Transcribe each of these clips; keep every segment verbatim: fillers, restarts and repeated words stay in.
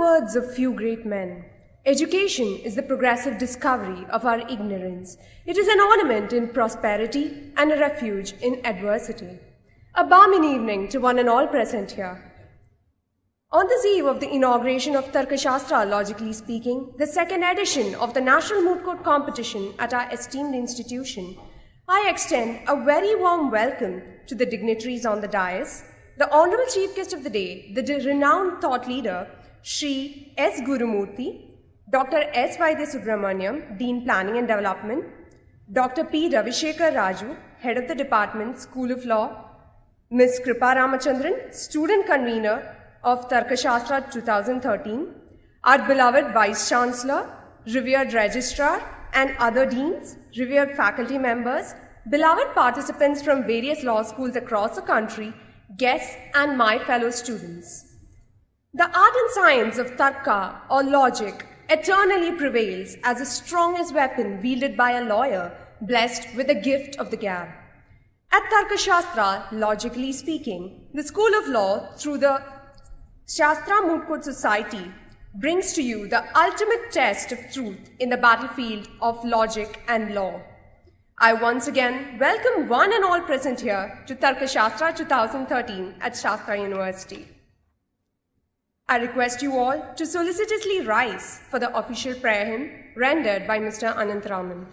words of few great men, education is the progressive discovery of our ignorance. It is an ornament in prosperity and a refuge in adversity. A balmy evening to one and all present here. On this eve of the inauguration of Tarkashastra, logically speaking, the second edition of the National Moot Court Competition at our esteemed institution, I extend a very warm welcome to the dignitaries on the dais, the Honorable Chief Guest of the Day, the renowned thought leader, Shri S. Gurumurthy, Doctor S. Vaidya Subramaniam, Dean Planning and Development, Doctor P. Ravishekar Raju, Head of the Department, School of Law, Miz Kripa Ramachandran, Student Convener of Tarkashastra two thousand thirteen, our beloved Vice Chancellor, revered Registrar and other deans, revered faculty members, beloved participants from various law schools across the country, guests and my fellow students. The art and science of Tarka or logic eternally prevails as the strongest weapon wielded by a lawyer blessed with the gift of the gab. At Tarkashastra, logically speaking, the School of Law through the Shastra Moot Court Society brings to you the ultimate test of truth in the battlefield of logic and law. I once again welcome one and all present here to Tarkashastra two thousand thirteen at Shastra University. I request you all to solicitously rise for the official prayer hymn rendered by Mister Anantharaman.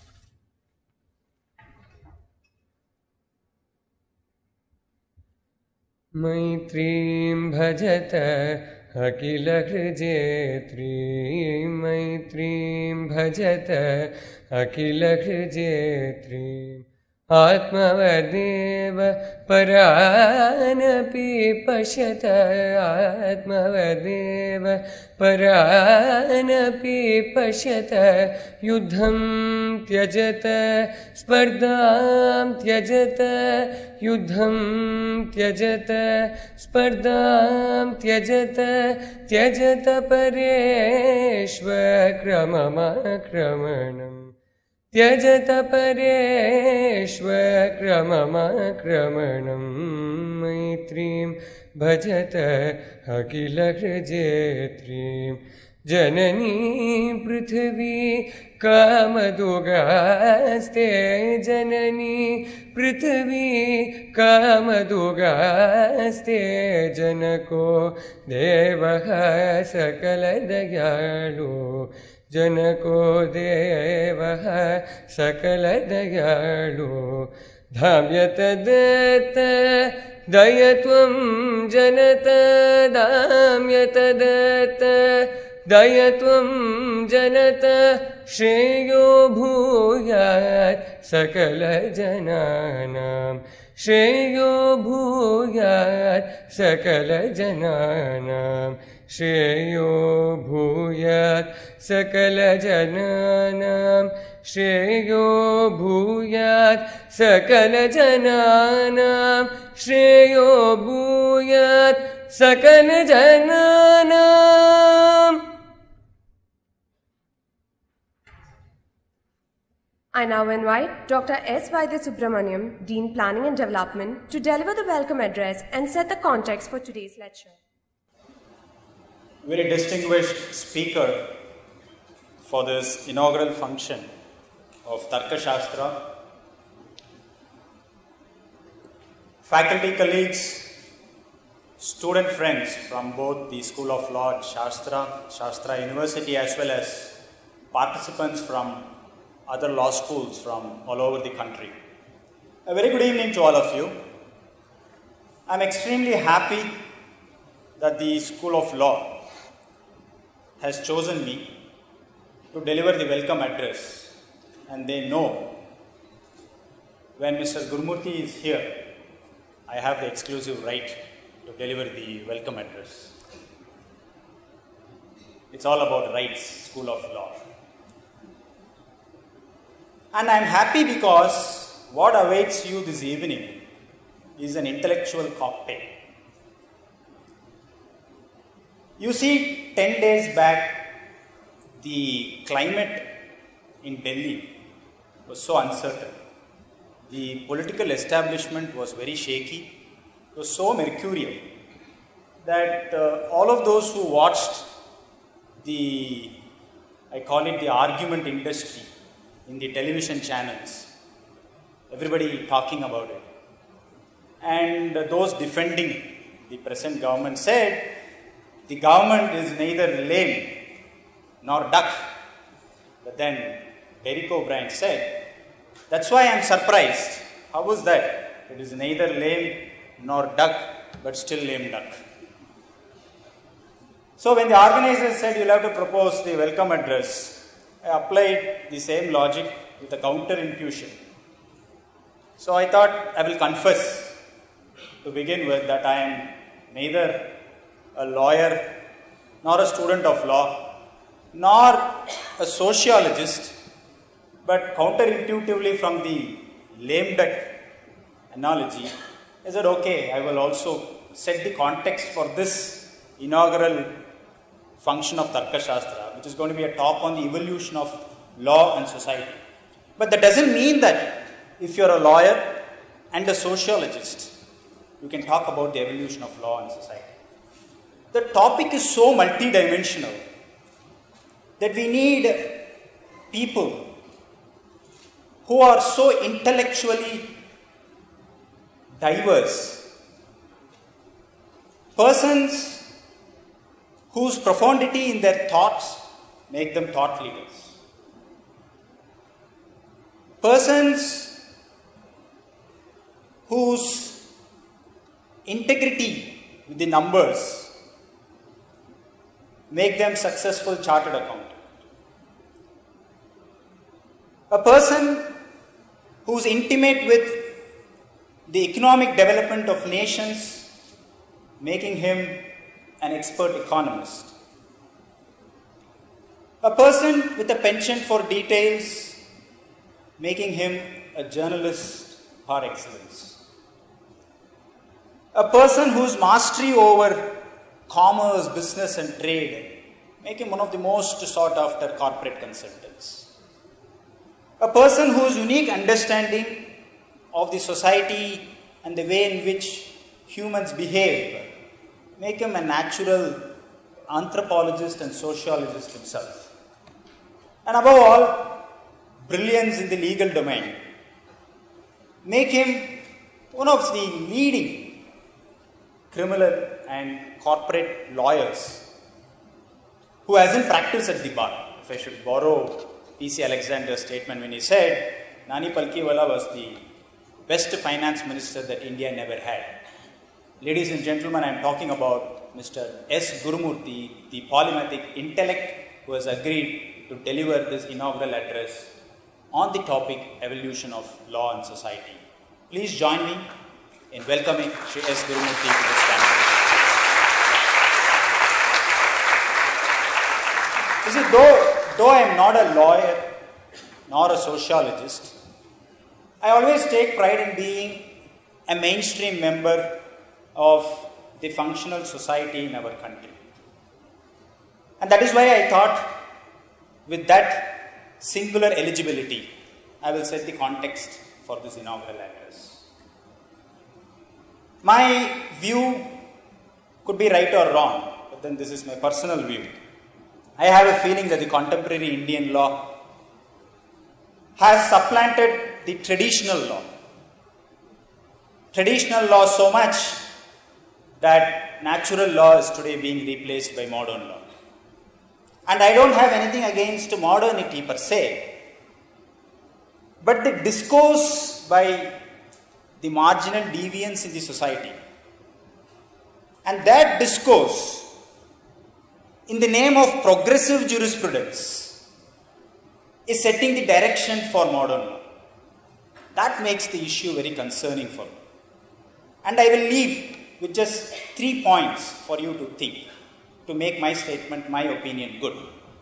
Maitrim bhajata akila hrijetrim, Maitrim bhajata akila hrijetrim, Atmavadeva paranapi pashyata, Atmavadeva paranapi pashyata, Yudham tyajata spardham tyajata, Yudham tyajata spardham tyajata, Tyajata pareshva kramamakramanam, Tyajata pareshva kramamakramanam, Maitrim bhajata akila hrijetrim, Janani prithvi kamadugaste, Janani prithvi kamadugaste, Janako devaha sakala dayalu, Janako devaha sakala dayalu, Dhamyata datta dayatvam janata, Dhamyata datta dayatvam janata, Shreyo bhuyat sakala jananam, Shreyo bhuyat sakala jananam, Shreyo bhuyat sakala jananam, Shreyo bhuyat sakala jananam, Shreyo bhuyat sakala jananam. I now invite Doctor S. Vaidya Subramaniam, Dean Planning and Development, to deliver the welcome address and set the context for today's lecture. Very distinguished speaker for this inaugural function of Tarkashastra, faculty colleagues, student friends from both the School of Law at Shastra, Shastra University, as well as participants from other law schools from all over the country. A very good evening to all of you. I'm extremely happy that the School of Law has chosen me to deliver the welcome address, and they know when Mister Gurumurthy is here, I have the exclusive right to deliver the welcome address. It's all about rights, School of Law. And I'm happy because what awaits you this evening is an intellectual cocktail. You see, ten days back, the climate in Delhi was so uncertain. The political establishment was very shaky. It was so mercurial that uh, all of those who watched the, I call it the argument industry in the television channels. Everybody talking about it. And those defending the present government said, the government is neither lame nor duck. But then Derek O'Brien said, that's why I am surprised. How was that? It is neither lame nor duck, but still lame duck. So when the organizers said you'll have to propose the welcome address, I applied the same logic with a counter intuition. So I thought I will confess to begin with that I am neither a lawyer nor a student of law nor a sociologist, but counterintuitively from the lame duck analogy, I said okay, I will also set the context for this inaugural function of Tarka Shastra, which is going to be a talk on the evolution of law and society. But that doesn't mean that if you're a lawyer and a sociologist, you can talk about the evolution of law and society. The topic is so multidimensional that we need people who are so intellectually diverse, persons whose profundity in their thoughts make them thought leaders, persons whose integrity with the numbers make them successful chartered accountant, a person who is intimate with the economic development of nations, making him an expert economist, a person with a penchant for details, making him a journalist par excellence, a person whose mastery over commerce, business and trade make him one of the most sought after corporate consultants, a person whose unique understanding of the society and the way in which humans behave make him a natural anthropologist and sociologist himself, and above all, brilliance in the legal domain make him one of the leading criminal and corporate lawyers who hasn't practiced at the bar. If I should borrow P C Alexander's statement when he said, Nani Palkiwala was the best finance minister that India never had. Ladies and gentlemen, I am talking about Mister S. Gurumurthy, the polymathic intellect who has agreed to deliver this inaugural address on the topic evolution of law and society. Please join me in welcoming Shri S. Gurumurthy to this campus. You see, though, though I am not a lawyer nor a sociologist, I always take pride in being a mainstream member of the functional society in our country. And that is why I thought with that singular eligibility, I will set the context for this inaugural address. My view could be right or wrong, but then this is my personal view. I have a feeling that the contemporary Indian law has supplanted the traditional law. Traditional law so much that natural law is today being replaced by modern law. And I don't have anything against modernity per se, but the discourse by the marginal deviance in the society, and that discourse in the name of progressive jurisprudence is setting the direction for modern law. That makes the issue very concerning for me. And I will leave with just three points for you to think, to make my statement, my opinion good.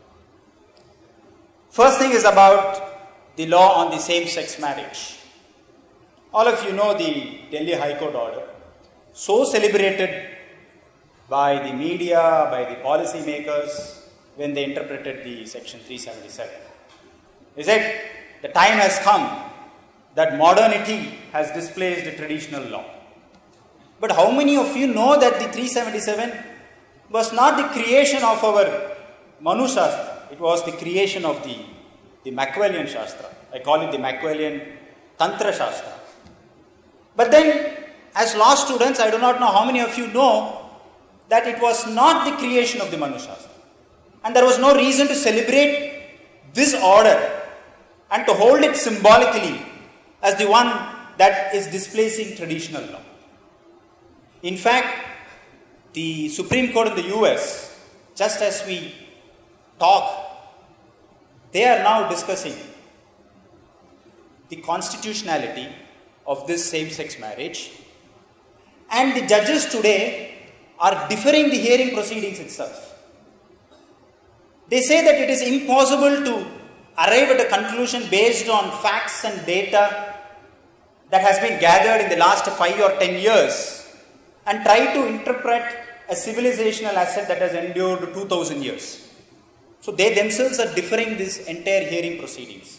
First thing is about the law on the same-sex marriage. All of you know the Delhi High Court order, so celebrated by the media, by the policy makers when they interpreted the section three seventy-seven. They said the time has come that modernity has displaced the traditional law. But how many of you know that the three seventy-seven was not the creation of our Manu Shastra. It was the creation of the, the Machiavellian Shastra. I call it the Machiavellian Tantra Shastra. But then, as law students, I do not know how many of you know that it was not the creation of the Manu Shastra. And there was no reason to celebrate this order and to hold it symbolically as the one that is displacing traditional law. In fact, the Supreme Court in the U S, just as we talk, they are now discussing the constitutionality of this same-sex marriage, and the judges today are deferring the hearing proceedings itself. They say that it is impossible to arrive at a conclusion based on facts and data that has been gathered in the last five or ten years and try to interpret a civilizational asset that has endured two thousand years. So they themselves are deferring this entire hearing proceedings.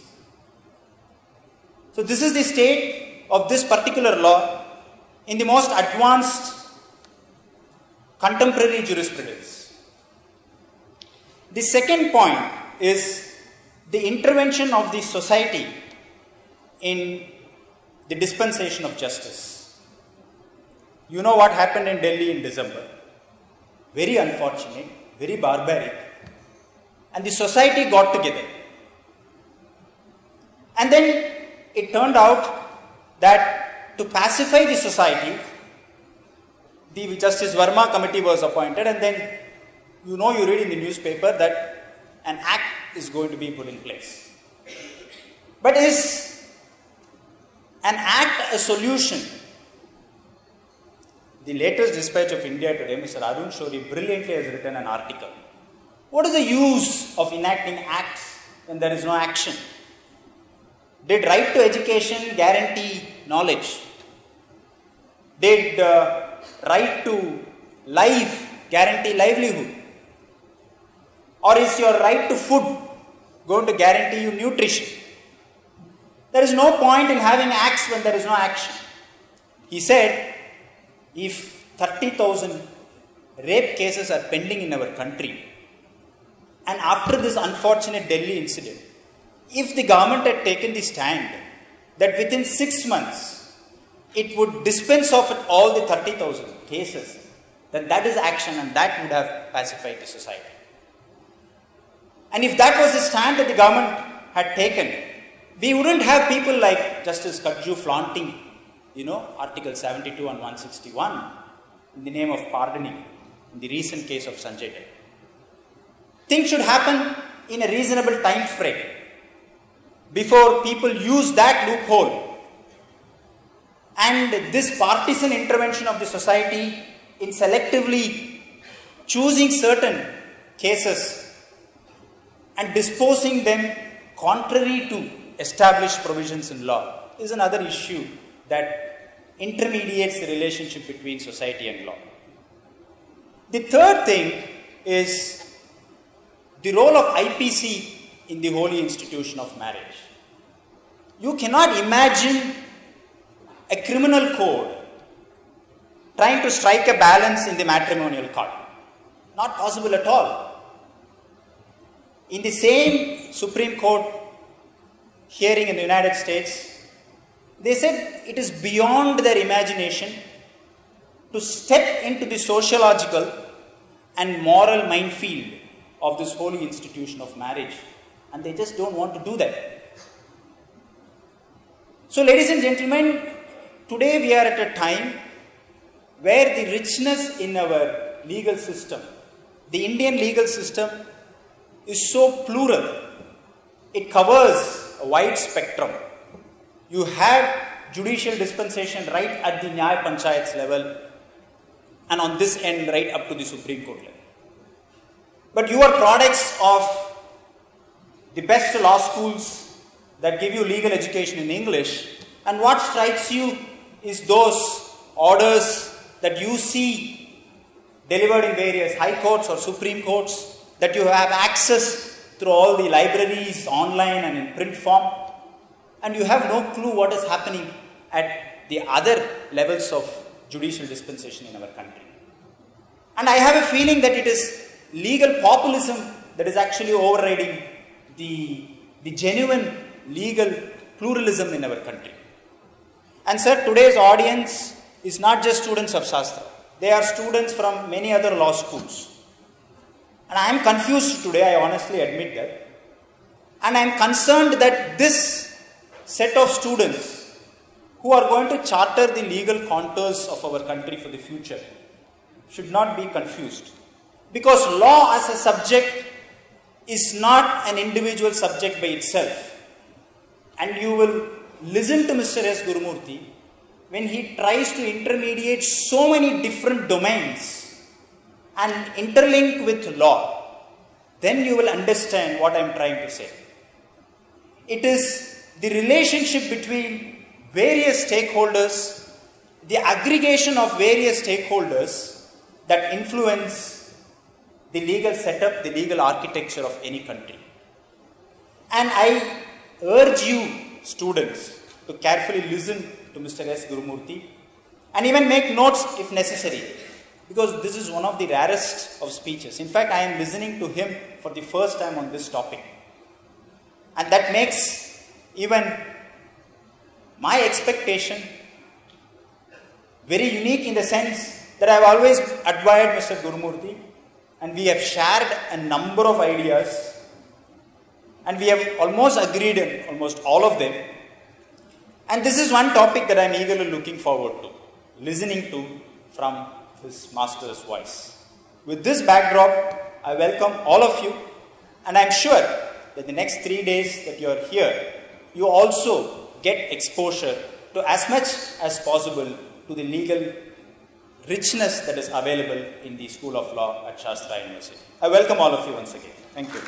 So this is the state of this particular law in the most advanced contemporary jurisprudence. The second point is the intervention of the society in the dispensation of justice. You know what happened in Delhi in December. Very unfortunate, very barbaric. And the society got together. And then it turned out that to pacify the society, the Justice Verma committee was appointed, and then you know, you read in the newspaper that an act is going to be put in place. But is an act a solution? The latest dispatch of India Today, Mister Arun Shourie, brilliantly has written an article. What is the use of enacting acts when there is no action? Did right to education guarantee knowledge? Did uh, right to life guarantee livelihood? Or is your right to food going to guarantee you nutrition? There is no point in having acts when there is no action. He said, if thirty thousand rape cases are pending in our country, and after this unfortunate Delhi incident, if the government had taken the stand that within six months it would dispense of all the thirty thousand cases, then that is action, and that would have pacified the society. And if that was the stand that the government had taken, we wouldn't have people like Justice Kajju flaunting, you know, Article seventy-two and one sixty-one in the name of pardoning in the recent case of Sanjay Dutt. Things should happen in a reasonable time frame before people use that loophole. And this partisan intervention of the society in selectively choosing certain cases and disposing them contrary to established provisions in law is another issue that intermediates the relationship between society and law. The third thing is the role of I P C in the holy institution of marriage. You cannot imagine a criminal code trying to strike a balance in the matrimonial court. Not possible at all. In the same Supreme Court hearing in the United States, they said it is beyond their imagination to step into the sociological and moral minefield of this holy institution of marriage, and they just don't want to do that. So, ladies and gentlemen, today we are at a time where the richness in our legal system, the Indian legal system, is so plural. It covers a wide spectrum. You have judicial dispensation right at the Nyaya Panchayats level, and on this end right up to the Supreme Court level. But you are products of the best law schools that give you legal education in English, and what strikes you is those orders that you see delivered in various high courts or Supreme Courts, that you have access through all the libraries, online and in print form, and you have no clue what is happening at the other levels of judicial dispensation in our country. And I have a feeling that it is legal populism that is actually overriding the, the genuine legal pluralism in our country. And sir, today's audience is not just students of Shastra. They are students from many other law schools. And I am confused today, I honestly admit that. And I am concerned that this set of students who are going to charter the legal contours of our country for the future should not be confused. Because law as a subject is not an individual subject by itself. And you will listen to Mister S. Gurumurthy when he tries to intermediate so many different domains and interlink with law. Then you will understand what I am trying to say. It is the relationship between various stakeholders, the aggregation of various stakeholders that influence the legal setup, the legal architecture of any country. And I urge you, students, to carefully listen to Mister S. Gurumurthy and even make notes if necessary, because this is one of the rarest of speeches. In fact, I am listening to him for the first time on this topic. And that makes even my expectation very unique in the sense that I have always admired Mister Gurumurthy, and we have shared a number of ideas, and we have almost agreed in almost all of them. And this is one topic that I am eagerly looking forward to, listening to from his master's voice. With this backdrop, I welcome all of you, and I am sure that the next three days that you are here, you also get exposure to as much as possible to the legal richness that is available in the School of Law at Shastra University. I welcome all of you once again. Thank you.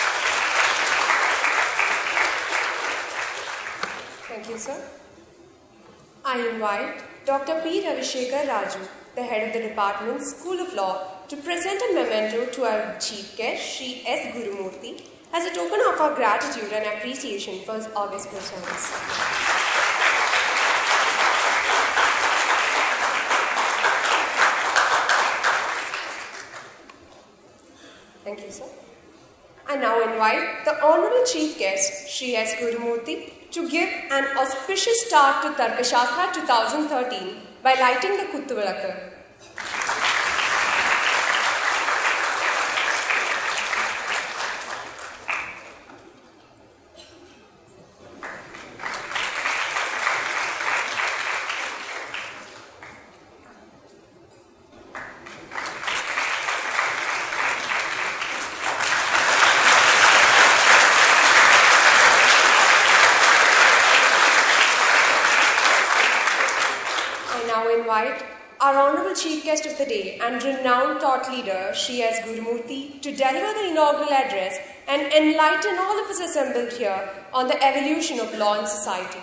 Thank you, sir. I invite Doctor P. Ravishekar Raju, the head of the department, School of Law, to present a memento to our chief guest, Shri S. Gurumurthy, as a token of our gratitude and appreciation for his august presence. Thank you, sir. I now invite the Honorable Chief Guest, Shri S. Gurumurthy, to give an auspicious start to Tarkashastra twenty thirteen by lighting the Kuttuvilakku. Our Honourable Chief Guest of the Day and renowned thought leader, Shri S. Gurumurthy, to deliver the inaugural address and enlighten all of us assembled here on the evolution of law in society.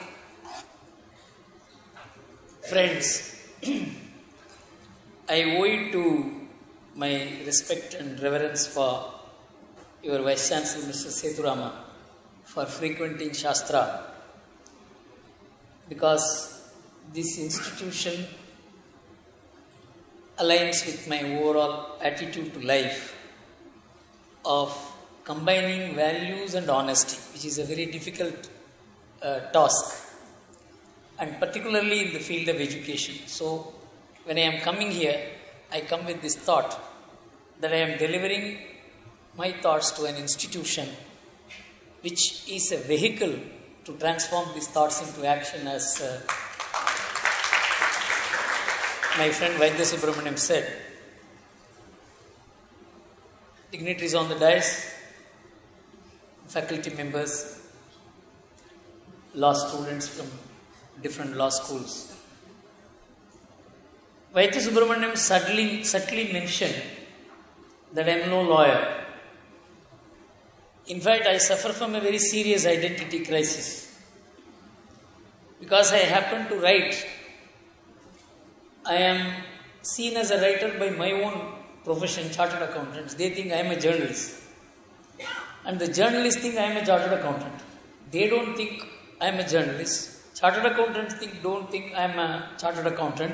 Friends, I owe it to my respect and reverence for your Vice Chancellor, Mister Sethurama, for frequenting Shastra, because this institution aligns with my overall attitude to life of combining values and honesty, which is a very difficult uh, task, and particularly in the field of education. So, when I am coming here, I come with this thought that I am delivering my thoughts to an institution which is a vehicle to transform these thoughts into action, as uh, my friend Vaidya Subramaniam said. Dignitaries on the dais, faculty members, law students from different law schools. Vaidya Subramaniam subtly, subtly mentioned that I am no lawyer. In fact, I suffer from a very serious identity crisis, because I happen to write. I am seen as a writer by my own profession, chartered accountants. They think I am a journalist. And the journalists think I am a chartered accountant. They don't think I am a journalist. Chartered accountants think, don't think I am a chartered accountant.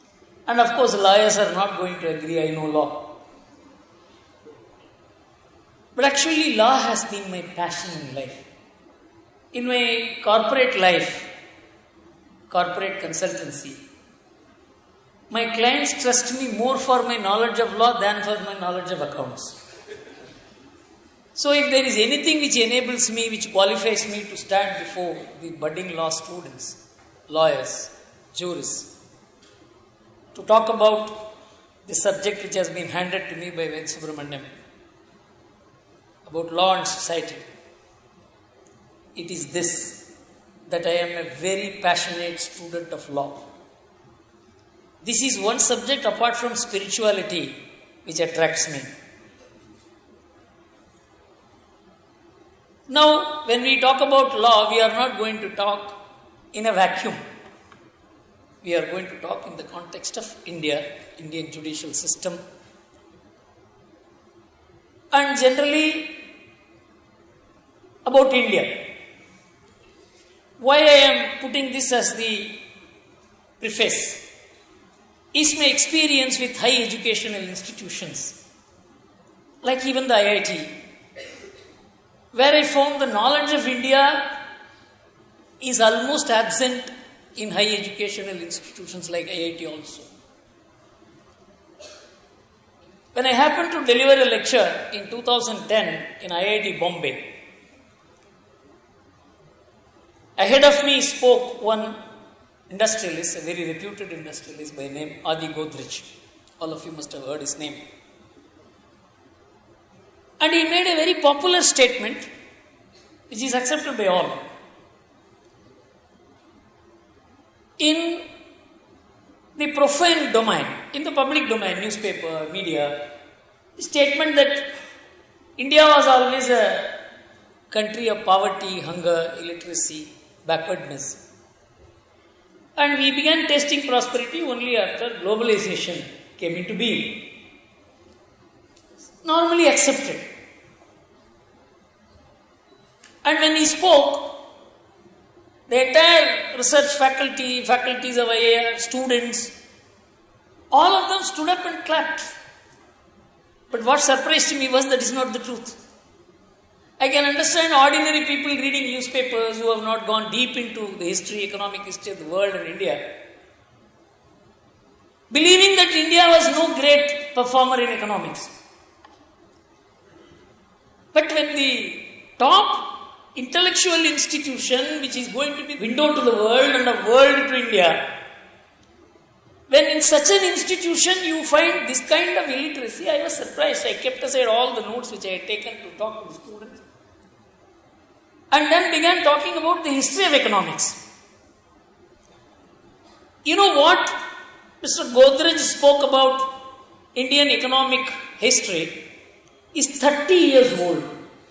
And of course, lawyers are not going to agree I know law. But actually law has been my passion in life. In my corporate life, corporate consultancy, my clients trust me more for my knowledge of law than for my knowledge of accounts. So if there is anything which enables me, which qualifies me to stand before the budding law students, lawyers, jurists, to talk about the subject which has been handed to me by Ved Subramaniam, about law and society, it is this, that I am a very passionate student of law. This is one subject apart from spirituality which attracts me. Now, when we talk about law, we are not going to talk in a vacuum. We are going to talk in the context of India, Indian judicial system, and generally about India. Why I am putting this as the preface is my experience with high educational institutions, like even the I I T, where I found the knowledge of India is almost absent in high educational institutions like I I T also. When I happened to deliver a lecture in two thousand ten in I I T Bombay, ahead of me spoke one industrialist, a very reputed industrialist by name Adi Godrej. All of you must have heard his name. And he made a very popular statement which is accepted by all. In the profane domain, in the public domain, newspaper, media, the statement that India was always a country of poverty, hunger, illiteracy, backwardness. And we began tasting prosperity only after globalization came into being. Normally accepted. And when he spoke, the entire research faculty, faculties of I I S, students, all of them stood up and clapped. But what surprised me was that is not the truth. I can understand ordinary people reading newspapers who have not gone deep into the history, economic history of the world and India, believing that India was no great performer in economics. But when the top intellectual institution, which is going to be window to the world and a world to India, when in such an institution you find this kind of illiteracy, I was surprised. I kept aside all the notes which I had taken to talk to the students, and then began talking about the history of economics. You know what Mister Godrej spoke about Indian economic history is thirty years old.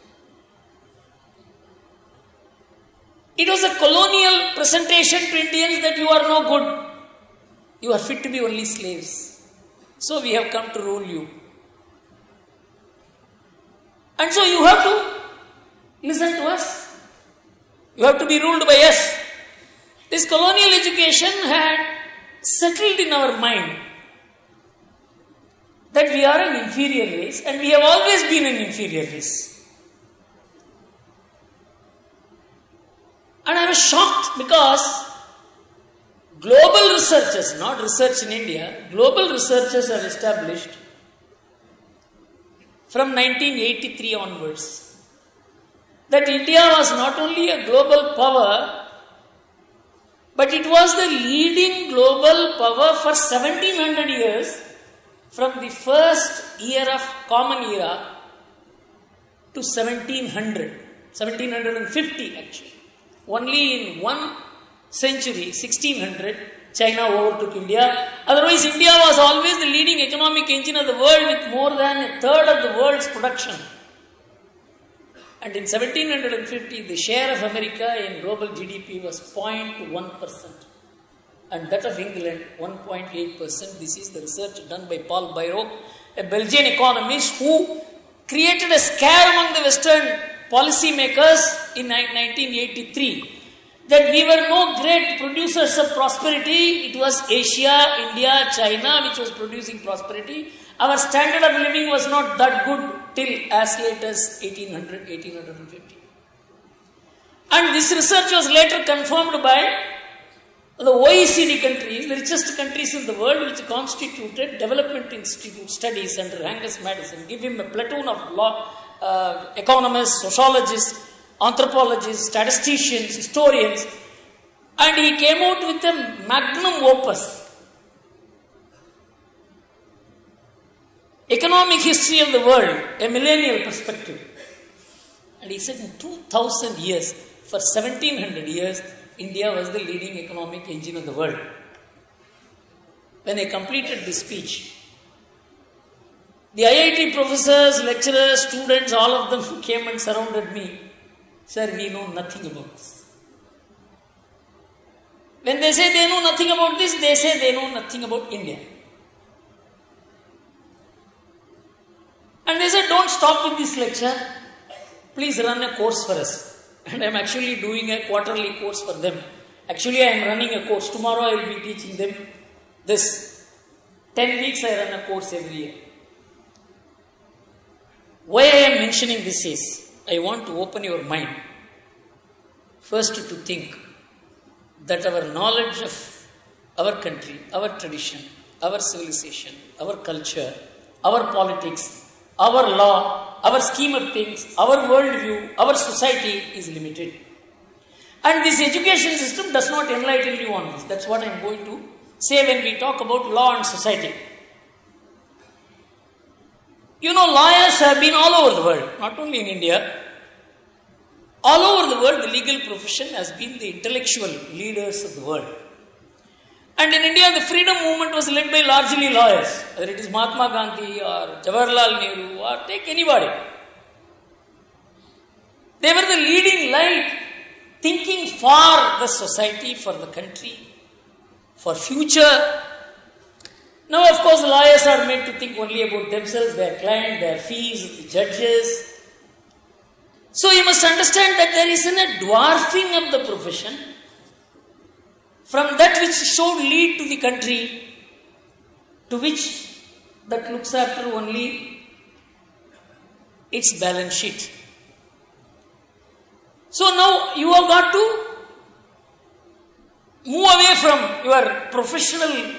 It was a colonial presentation to Indians that you are no good. You are fit to be only slaves. So we have come to rule you. And so you have to listen to us. You have to be ruled by us. This colonial education had settled in our mind that we are an inferior race, and we have always been an inferior race. And I was shocked because global researchers, not research in India, global researchers have established from nineteen eighty-three onwards that India was not only a global power, but it was the leading global power for seventeen hundred years, from the first year of Common Era to seventeen hundred, seventeen fifty actually. Only in one century, sixteen hundred, China overtook India. Otherwise, India was always the leading economic engine of the world with more than a third of the world's production. And in seventeen fifty, the share of America in global G D P was zero point one percent. And that of England, one point eight percent. This is the research done by Paul Bairoch, a Belgian economist who created a scare among the Western policy makers in nineteen eighty-three. That we were no great producers of prosperity. It was Asia, India, China which was producing prosperity, Our standard of living was not that good till as late as eighteen hundred, eighteen fifty. And this research was later confirmed by the O E C D countries, the richest countries in the world, which constituted Development Institute studies under Angus Madison, give him a platoon of law, uh, economists, sociologists, anthropologists, statisticians, historians, and he came out with a magnum opus. Economic history of the world, a millennial perspective. And he said in two thousand years, for seventeen hundred years, India was the leading economic engine of the world. When I completed this speech, the I I T professors, lecturers, students, all of them came and surrounded me. Sir, we know nothing about this. When they say they know nothing about this, they say they know nothing about India. And they said, don't stop with this lecture. Please run a course for us. And I am actually doing a quarterly course for them. Actually, I am running a course. Tomorrow I will be teaching them this. Ten weeks I run a course every year. Why I am mentioning this is, I want to open your mind. First to think that our knowledge of our country, our tradition, our civilization, our culture, our politics, our law, our scheme of things, our worldview, our society is limited. And this education system does not enlighten you on this. That's what I am going to say when we talk about law and society. You know, lawyers have been all over the world, not only in India. All over the world, the legal profession has been the intellectual leaders of the world. And in India, the freedom movement was led by largely lawyers, whether it is Mahatma Gandhi or Jawaharlal Nehru or take anybody. They were the leading light, thinking for the society, for the country, for future. Now, of course, lawyers are made to think only about themselves, their client, their fees, the judges. So, you must understand that there is a dwarfing of the profession from that which should lead to the country, to which that looks after only its balance sheet. So now you have got to move away from your professional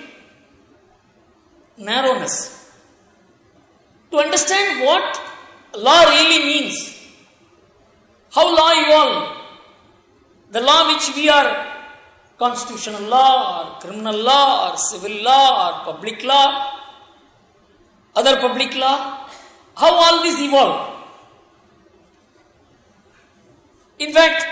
narrowness to understand what law really means, how law evolved, the law which we are constitutional law or criminal law or civil law or public law, other public law, how all this evolved. In fact,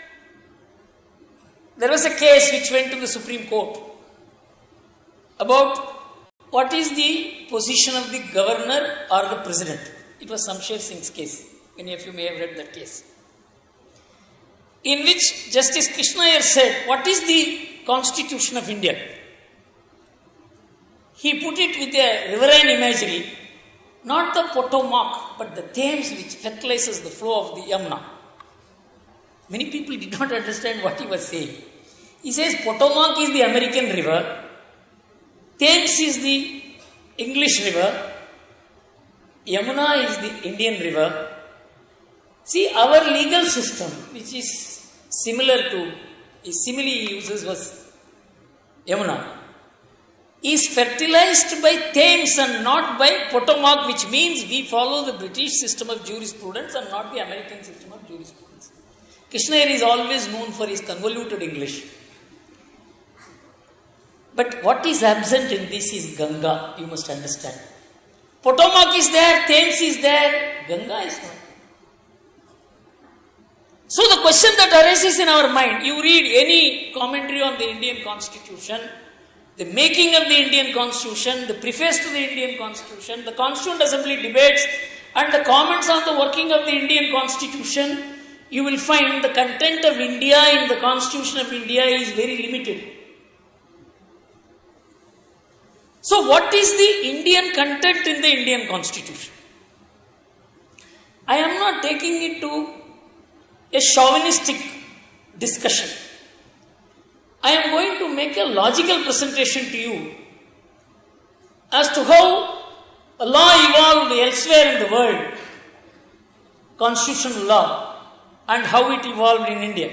there was a case which went to the Supreme Court about what is the position of the governor or the president. It was Samsher Singh's case. Many of you may have read that case. In which Justice Krishna Iyer said, what is the Constitution of India? He put it with a riverine imagery, not the Potomac, but the Thames which fertilizes the flow of the Yamuna. Many people did not understand what he was saying. He says Potomac is the American river, Thames is the English river, Yamuna is the Indian river. See, our legal system, which is similar to, a simile he uses was Yamuna, is fertilized by Thames and not by Potomac, which means we follow the British system of jurisprudence and not the American system of jurisprudence. Krishna Iyer is always known for his convoluted English. But what is absent in this is Ganga, you must understand. Potomac is there, Thames is there, Ganga is not. So the question that arises in our mind, you read any commentary on the Indian Constitution, the making of the Indian Constitution, the preface to the Indian Constitution, the Constituent Assembly debates and the comments on the working of the Indian Constitution, you will find the content of India in the Constitution of India is very limited. So what is the Indian content in the Indian Constitution? I am not taking it to a chauvinistic discussion. I am going to make a logical presentation to you as to how A law evolved elsewhere in the world, constitutional law, and how it evolved in India.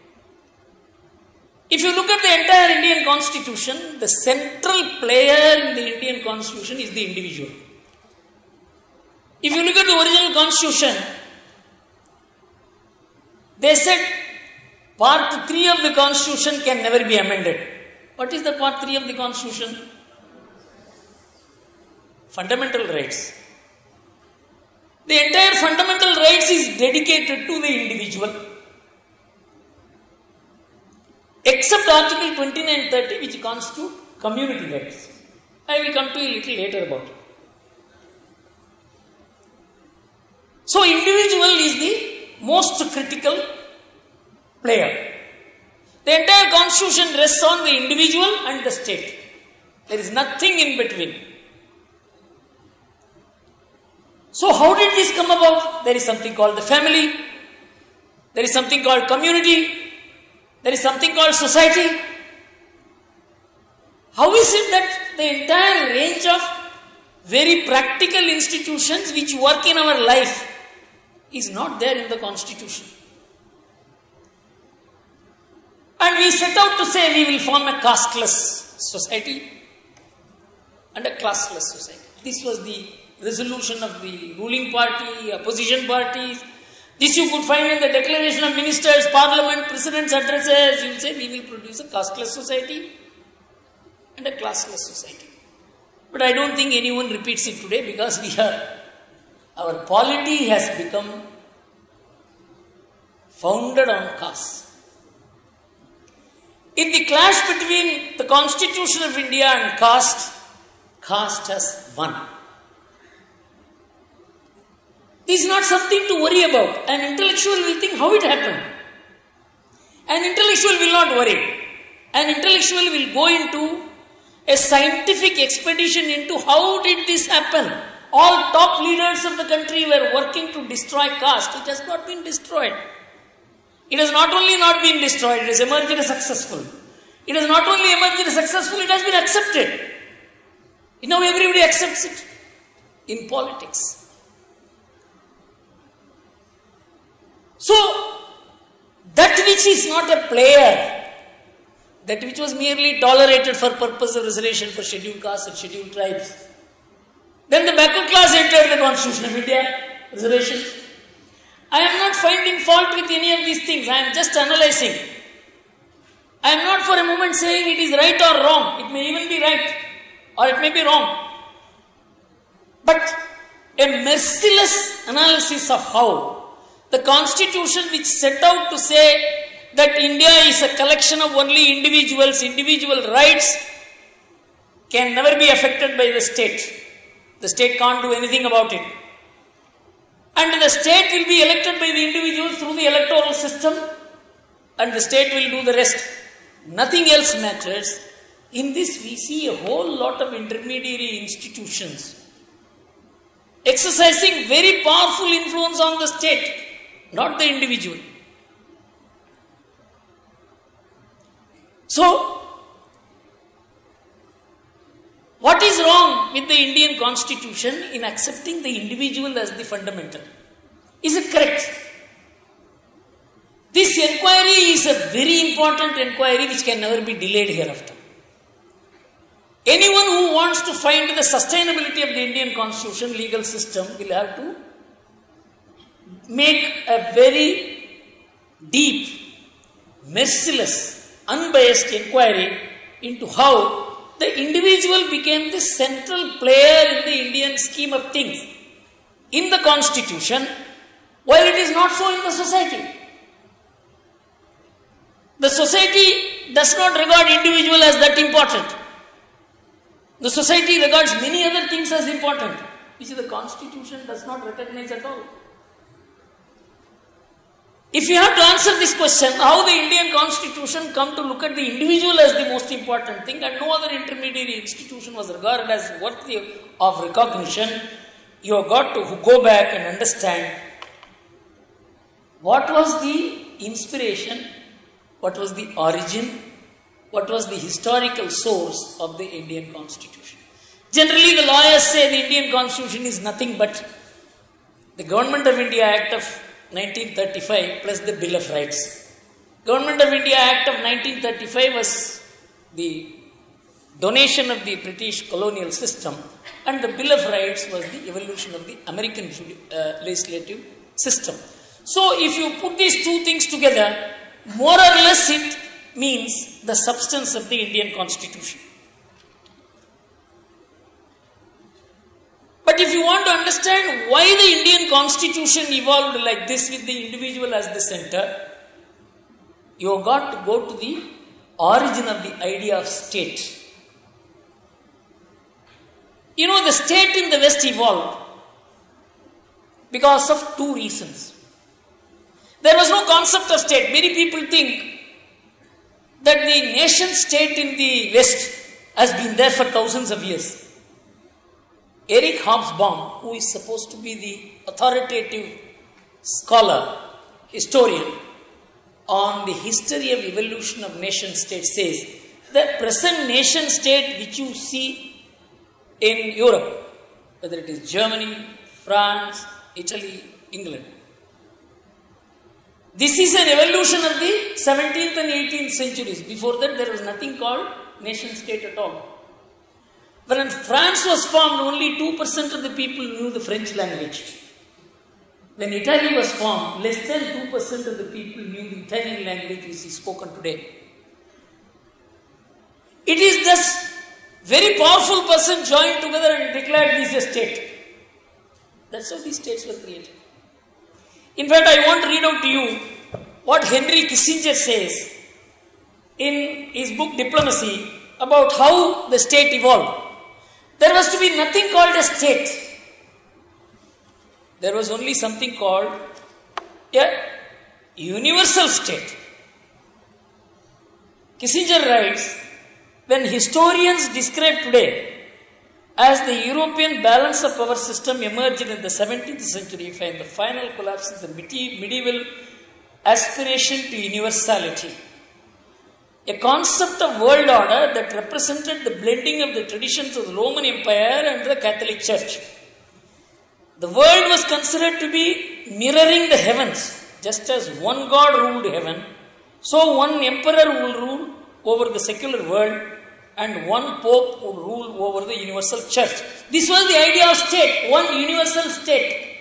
If you look at the entire Indian constitution, the central player in the Indian constitution is the individual. If you look at the original constitution, they said part three of the constitution can never be amended. What is the part three of the constitution? Fundamental rights. The entire fundamental rights is dedicated to the individual. Except Article twenty-nine thirty, which constitute community rights. I will come to you a little later about it. So, individual is the most critical player. The entire constitution rests on the individual and the state. There is nothing in between. So, how did this come about? There is something called the family. There is something called community. There is something called society. How is it that the entire range of very practical institutions which work in our life is not there in the constitution? And we set out to say we will form a casteless society and a classless society. This was the resolution of the ruling party, opposition parties. This you could find in the declaration of ministers, parliament, president's addresses. You will say we will produce a casteless society and a classless society. But I don't think anyone repeats it today because we are, our polity has become founded on caste. In the clash between the Constitution of India and caste, caste has won. This is not something to worry about. An intellectual will think how it happened. An intellectual will not worry. An intellectual will go into a scientific expedition into how did this happen. All top leaders of the country were working to destroy caste. It has not been destroyed. It has not only not been destroyed, it has emerged as successful. It has not only emerged as successful, it has been accepted. Now everybody accepts it in politics. So, that which is not a player, that which was merely tolerated for purpose of reservation for scheduled castes and scheduled tribes, then the backward class entered the Constitution of India, reservations. I am not finding fault with any of these things, I am just analyzing. I am not for a moment saying it is right or wrong, it may even be right or it may be wrong. But a merciless analysis of how the constitution which set out to say that India is a collection of only individuals, individual rights can never be affected by the state. The state can't do anything about it. And the state will be elected by the individuals through the electoral system and the state will do the rest. Nothing else matters. In this we see a whole lot of intermediary institutions exercising very powerful influence on the state, not the individual. So, what is wrong with the Indian Constitution in accepting the individual as the fundamental? Is it correct? This inquiry is a very important inquiry which can never be delayed hereafter. Anyone who wants to find the sustainability of the Indian Constitution legal system will have to make a very deep, merciless, unbiased inquiry into how the individual became the central player in the Indian scheme of things in the Constitution, while it is not so in the society. The society does not regard individual as that important. The society regards many other things as important, which the Constitution does not recognize at all. If you have to answer this question, how the Indian Constitution come to look at the individual as the most important thing and no other intermediary institution was regarded as worthy of recognition, you have got to go back and understand what was the inspiration, what was the origin, what was the historical source of the Indian Constitution. Generally, the lawyers say the Indian Constitution is nothing but the Government of India Act of nineteen thirty-five plus the Bill of Rights. Government of India Act of nineteen thirty-five was the donation of the British colonial system, and the Bill of Rights was the evolution of the American uh, legislative system. So, if you put these two things together, more or less it means the substance of the Indian Constitution. But if you want to understand why the Indian Constitution evolved like this with the individual as the center, you have got to go to the origin of the idea of state. You know, the state in the West evolved because of two reasons. There was no concept of state. Many people think that the nation state in the West has been there for thousands of years. Eric Hobsbawm, who is supposed to be the authoritative scholar, historian on the history of evolution of nation state, says the present nation state which you see in Europe, whether it is Germany, France, Italy, England, this is an evolution of the seventeenth and eighteenth centuries. Before that, there was nothing called nation state at all. When France was formed, only two percent of the people knew the French language. When Italy was formed, less than two percent of the people knew the Italian language which is spoken today. It is thus very powerful person joined together and declared this a state. That's how these states were created. In fact, I want to read out to you what Henry Kissinger says in his book Diplomacy about how the state evolved. There was to be nothing called a state. There was only something called a universal state. Kissinger writes, when historians describe today as the European balance of power system emerged in the seventeenth century and the final collapse of the medieval aspiration to universality, a concept of world order that represented the blending of the traditions of the Roman Empire and the Catholic Church. The world was considered to be mirroring the heavens. Just as one God ruled heaven, so one emperor will rule over the secular world and one pope would rule over the universal church. This was the idea of state, one universal state.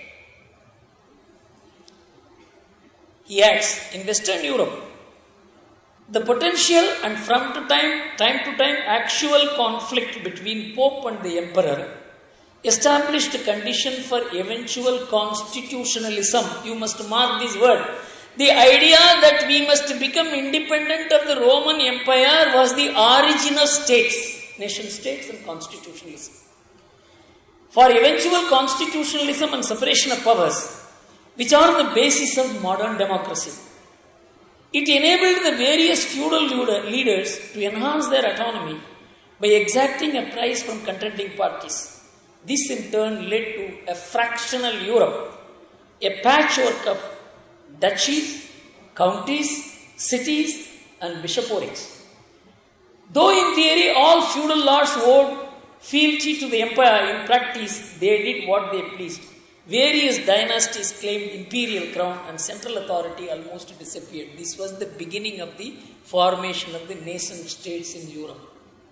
He adds, in Western Europe, the potential and from to time, time to time actual conflict between Pope and the Emperor established a condition for eventual constitutionalism. You must mark this word. The idea that we must become independent of the Roman Empire was the origin of states, nation states and constitutionalism. For eventual constitutionalism and separation of powers, which are the basis of modern democracy, it enabled the various feudal leaders to enhance their autonomy by exacting a price from contending parties. This in turn led to a fractional Europe, a patchwork of duchies, counties, cities and bishoprics. Though in theory all feudal lords owed fealty to the empire, in practice they did what they pleased. Various dynasties claimed imperial crown and central authority almost disappeared. This was the beginning of the formation of the nation states in Europe.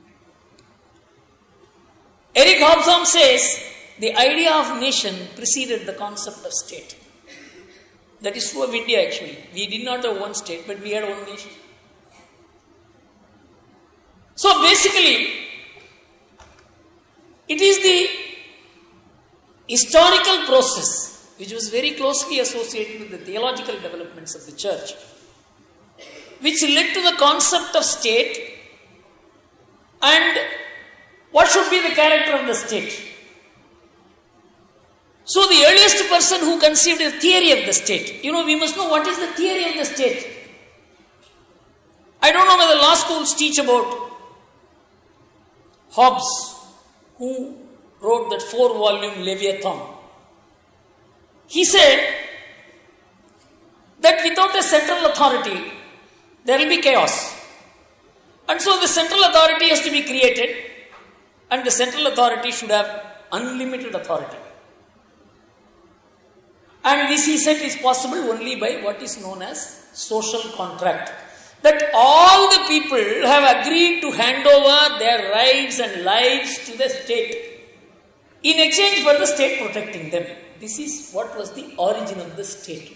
Eric Hobsbawm says the idea of nation preceded the concept of state. That is true of India actually. We did not have one state, but we had one nation. So basically, it is the historical process which was very closely associated with the theological developments of the church, which led to the concept of state and what should be the character of the state. So the earliest person who conceived a theory of the state, you know, we must know what is the theory of the state. I don't know whether law schools teach about Hobbes, who wrote that four-volume Leviathan. He said that without a central authority, there will be chaos. And so the central authority has to be created. and the central authority should have unlimited authority. And this, he said, is possible only by what is known as social contract. That all the people have agreed to hand over their rights and lives to the state in exchange for the state protecting them. This is what was the origin of the state.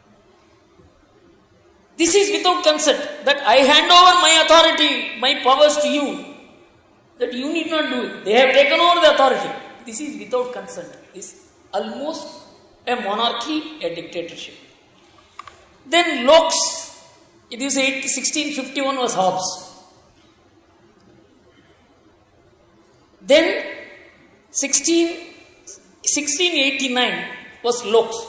This is without consent, that I hand over my authority, my powers to you, that you need not do it. They have taken over the authority. This is without consent. This is almost a monarchy, a dictatorship. Then Locke's, it is sixteen fifty-one was Hobbes. Then sixteen eighty-nine was Locke's.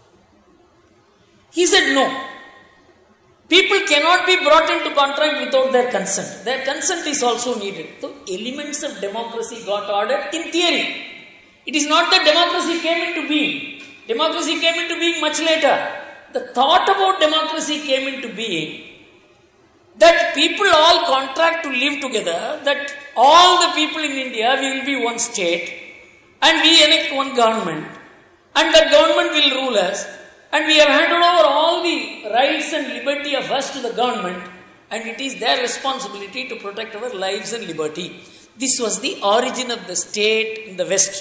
He said no. People cannot be brought into contract without their consent. Their consent is also needed. So elements of democracy got ordered in theory. It is not that democracy came into being. Democracy came into being much later. The thought about democracy came into being that people all contract to live together, that all the people in India will be one state and we elect one government and that government will rule us. And we have handed over all the rights and liberty of us to the government, and it is their responsibility to protect our lives and liberty. This was the origin of the state in the West.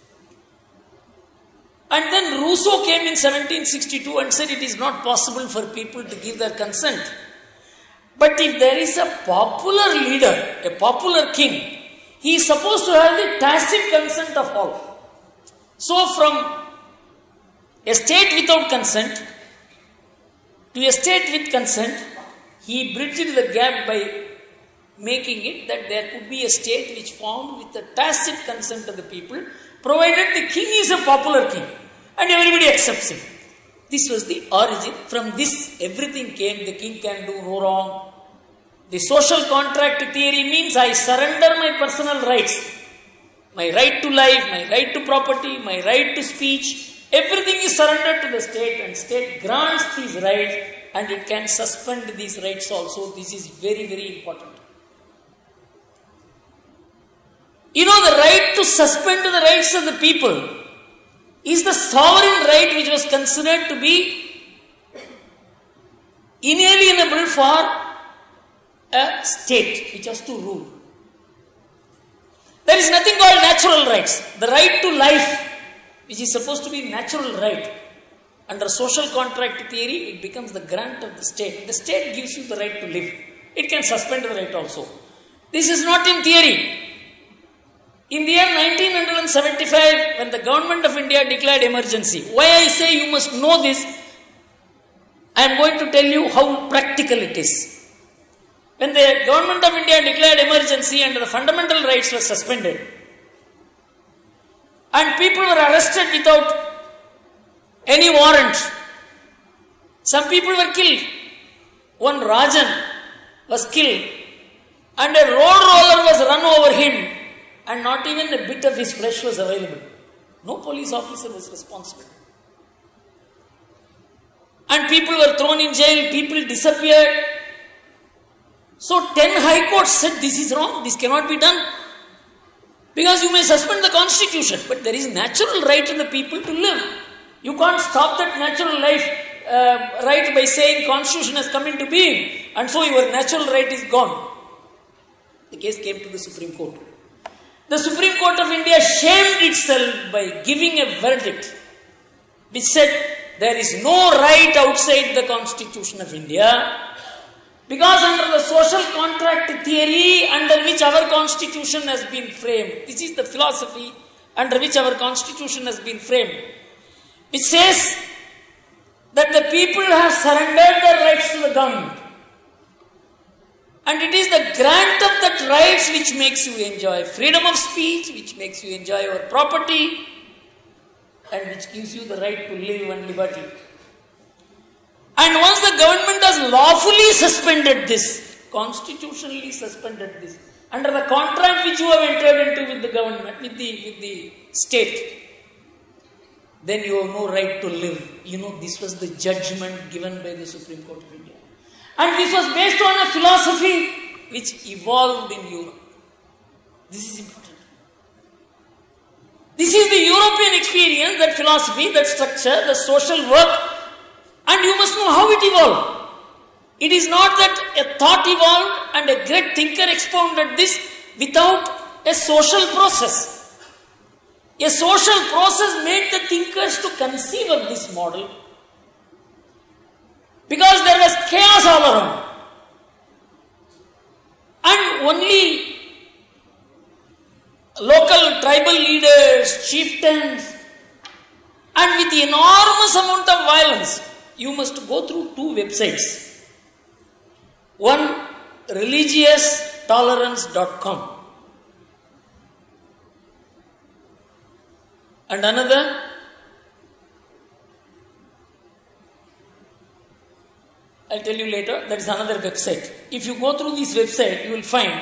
And then Rousseau came in seventeen sixty-two and said it is not possible for people to give their consent. But if there is a popular leader, a popular king, he is supposed to have the tacit consent of all. So from a state without consent to a state with consent, he bridged the gap by making it that there could be a state which formed with the tacit consent of the people, provided the king is a popular king and everybody accepts him. This was the origin. From this everything came. The king can do no wrong. The social contract theory means I surrender my personal rights, my right to life, my right to property, my right to speech. Everything is surrendered to the state, and state grants these rights and it can suspend these rights also. This is very, very important. You know, the right to suspend the rights of the people is the sovereign right which was considered to be inalienable for a state which has to rule. There is nothing called natural rights. The right to life, which is supposed to be natural right, under social contract theory, it becomes the grant of the state. The state gives you the right to live. It can suspend the right also. This is not in theory. In the year nineteen seventy-five, when the government of India declared emergency, why I say you must know this, I am going to tell you how practical it is. When the government of India declared emergency and the fundamental rights were suspended, and people were arrested without any warrant. Some people were killed. One Rajan was killed and a road roller was run over him and not even a bit of his flesh was available. No police officer was responsible. And people were thrown in jail, people disappeared. So ten high courts said this is wrong, this cannot be done. Because you may suspend the constitution, but there is natural right in the people to live. You can't stop that natural life uh, right by saying constitution has come into being and so your natural right is gone. The case came to the Supreme Court. The Supreme Court of India shamed itself by giving a verdict which said there is no right outside the Constitution of India, because under the social contract theory under which our constitution has been framed, this is the philosophy under which our constitution has been framed, which says that the people have surrendered their rights to the government. And it is the grant of that rights which makes you enjoy freedom of speech, which makes you enjoy your property, and which gives you the right to live and liberty. And once the government has lawfully suspended this, constitutionally suspended this, under the contract which you have entered into with the government, with the, with the state, then you have no right to live. You know, this was the judgment given by the Supreme Court of India. And this was based on a philosophy which evolved in Europe. This is important. This is the European experience, that philosophy, that structure, the social work, and you must know how it evolved. It is not that a thought evolved and a great thinker expounded this without a social process. A social process made the thinkers to conceive of this model, because there was chaos all around. And only local tribal leaders, chieftains, and with enormous amount of violence, you must go through two websites. One, religious tolerance dot com, and another, I'll tell you later, that is another website. If you go through this website, you will find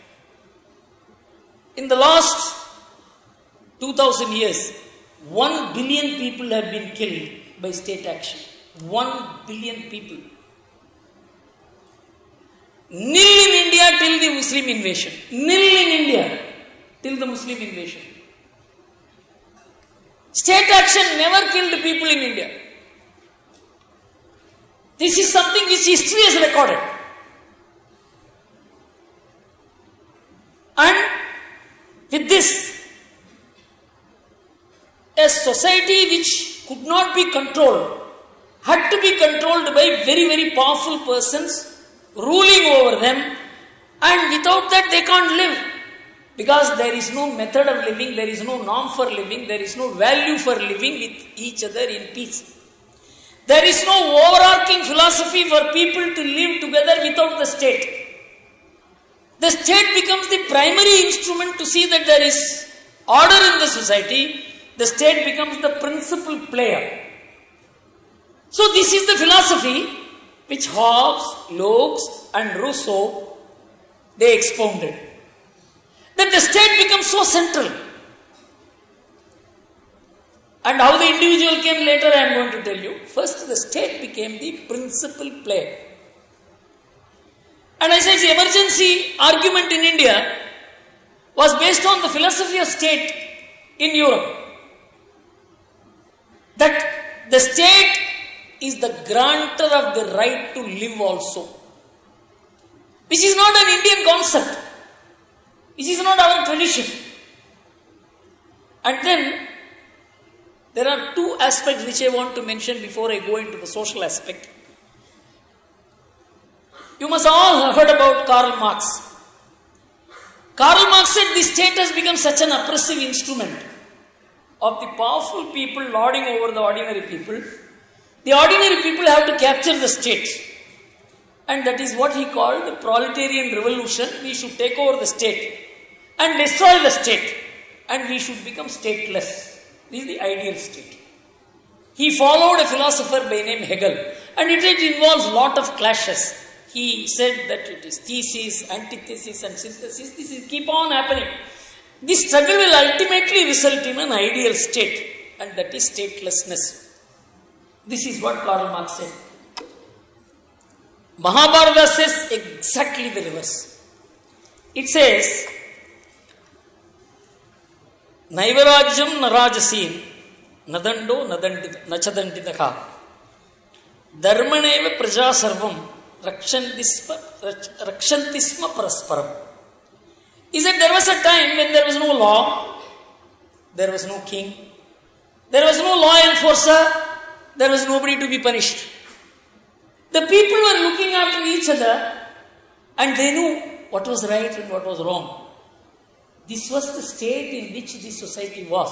in the last two thousand years, one billion people have been killed by state action. one billion people. Nil in India till the Muslim invasion. Nil in India till the Muslim invasion. State action never killed people in India. This is something which history has recorded. And with this, a society which could not be controlled had to be controlled by very, very powerful persons ruling over them, and without that they can't live, because there is no method of living, there is no norm for living, there is no value for living with each other in peace. There is no overarching philosophy for people to live together without the state. The state becomes the primary instrument to see that there is order in the society. The state becomes the principal player. So this is the philosophy which Hobbes, Locke and Rousseau, they expounded. That the state becomes so central. And how the individual came later, I am going to tell you. First, the state became the principal player. And I said the emergency argument in India was based on the philosophy of state in Europe. That the state is the grantor of the right to live also. Which is not an Indian concept. Which is not our tradition. And then there are two aspects which I want to mention before I go into the social aspect. You must all have heard about Karl Marx. Karl Marx said the state has become such an oppressive instrument of the powerful people lording over the ordinary people. The ordinary people have to capture the state. And that is what he called the proletarian revolution. We should take over the state and destroy the state. And we should become stateless. This is the ideal state. He followed a philosopher by name Hegel. And it, it involves a lot of clashes. He said that it is thesis, antithesis and synthesis. This is keep on happening. This struggle will ultimately result in an ideal state. And that is statelessness. This is what Karl Marx said. Mahabharata says exactly the reverse. It says, Naivarajyam narajasim nadando nachadandinaka dharmaneva praja sarvam rakshantisma parasparam. He said there was a time when there was no law, there was no king, there was no law enforcer, there was nobody to be punished. The people were looking after each other and they knew what was right and what was wrong. This was the state in which the society was.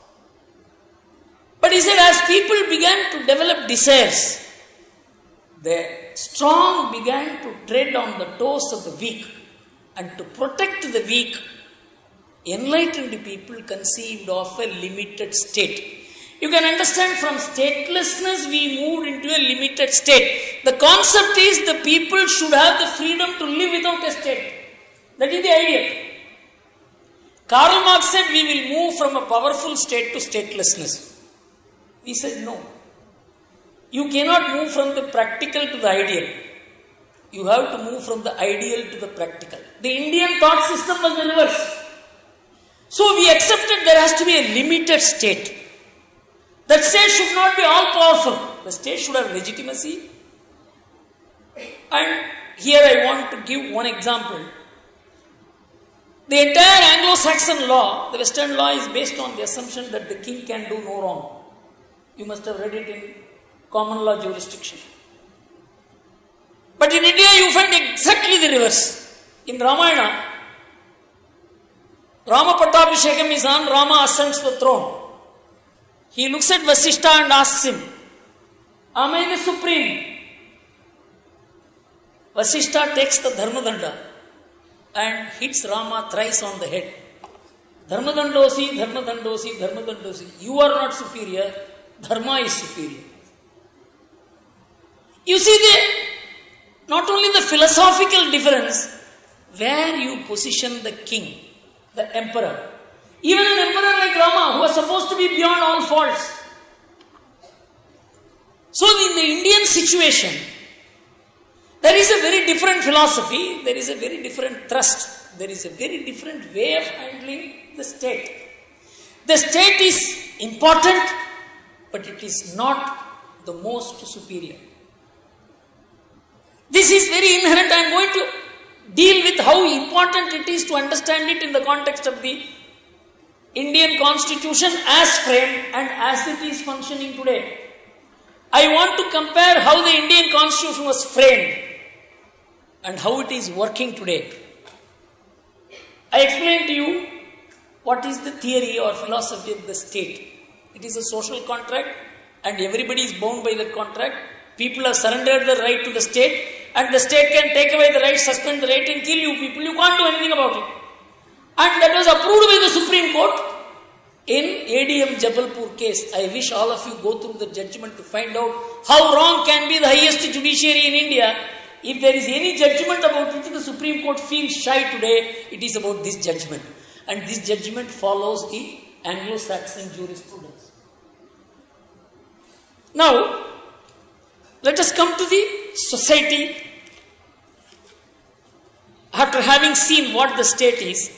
But he said as people began to develop desires, the strong began to tread on the toes of the weak, and to protect the weak, enlightened people conceived of a limited state. You can understand from statelessness we moved into a limited state. The concept is the people should have the freedom to live without a state. That is the idea. Karl Marx said we will move from a powerful state to statelessness. We said no. You cannot move from the practical to the ideal. You have to move from the ideal to the practical. The Indian thought system was the reverse. So we accepted there has to be a limited state. That state should not be all powerful. The state should have legitimacy. And here I want to give one example. The entire Anglo-Saxon law, the Western law, is based on the assumption that the king can do no wrong. You must have read it in common law jurisdiction. But in India you find exactly the reverse. In Ramayana, Rama Pattabhishekam is on, Rama ascends the throne. He looks at Vasishtha and asks him, am I the supreme? Vasishtha takes the Dharmadanda and hits Rama thrice on the head. Dharmadandosi, Dharmadandosi, Dharmadandosi. You are not superior, Dharma is superior. You see the, not only the philosophical difference, where you position the king, the emperor. Even an emperor like Rama, who was supposed to be beyond all faults. So in the Indian situation, there is a very different philosophy, there is a very different thrust, there is a very different way of handling the state. The state is important, but it is not the most superior. This is very inherent. I am going to deal with how important it is to understand it in the context of the Indian constitution as framed and as it is functioning today. I want to compare how the Indian constitution was framed and how it is working today. I explained to you what is the theory or philosophy of the state. It is a social contract and everybody is bound by the contract. People have surrendered the right to the state and the state can take away the right, suspend the right and kill you people. You can't do anything about it. And that was approved by the Supreme Court in A D M Jabalpur case. I wish all of you go through the judgment to find out how wrong can be the highest judiciary in India. If there is any judgment about which the Supreme Court feels shy today, it is about this judgment. And this judgment follows the Anglo-Saxon jurisprudence. Now, let us come to the society. After having seen what the state is,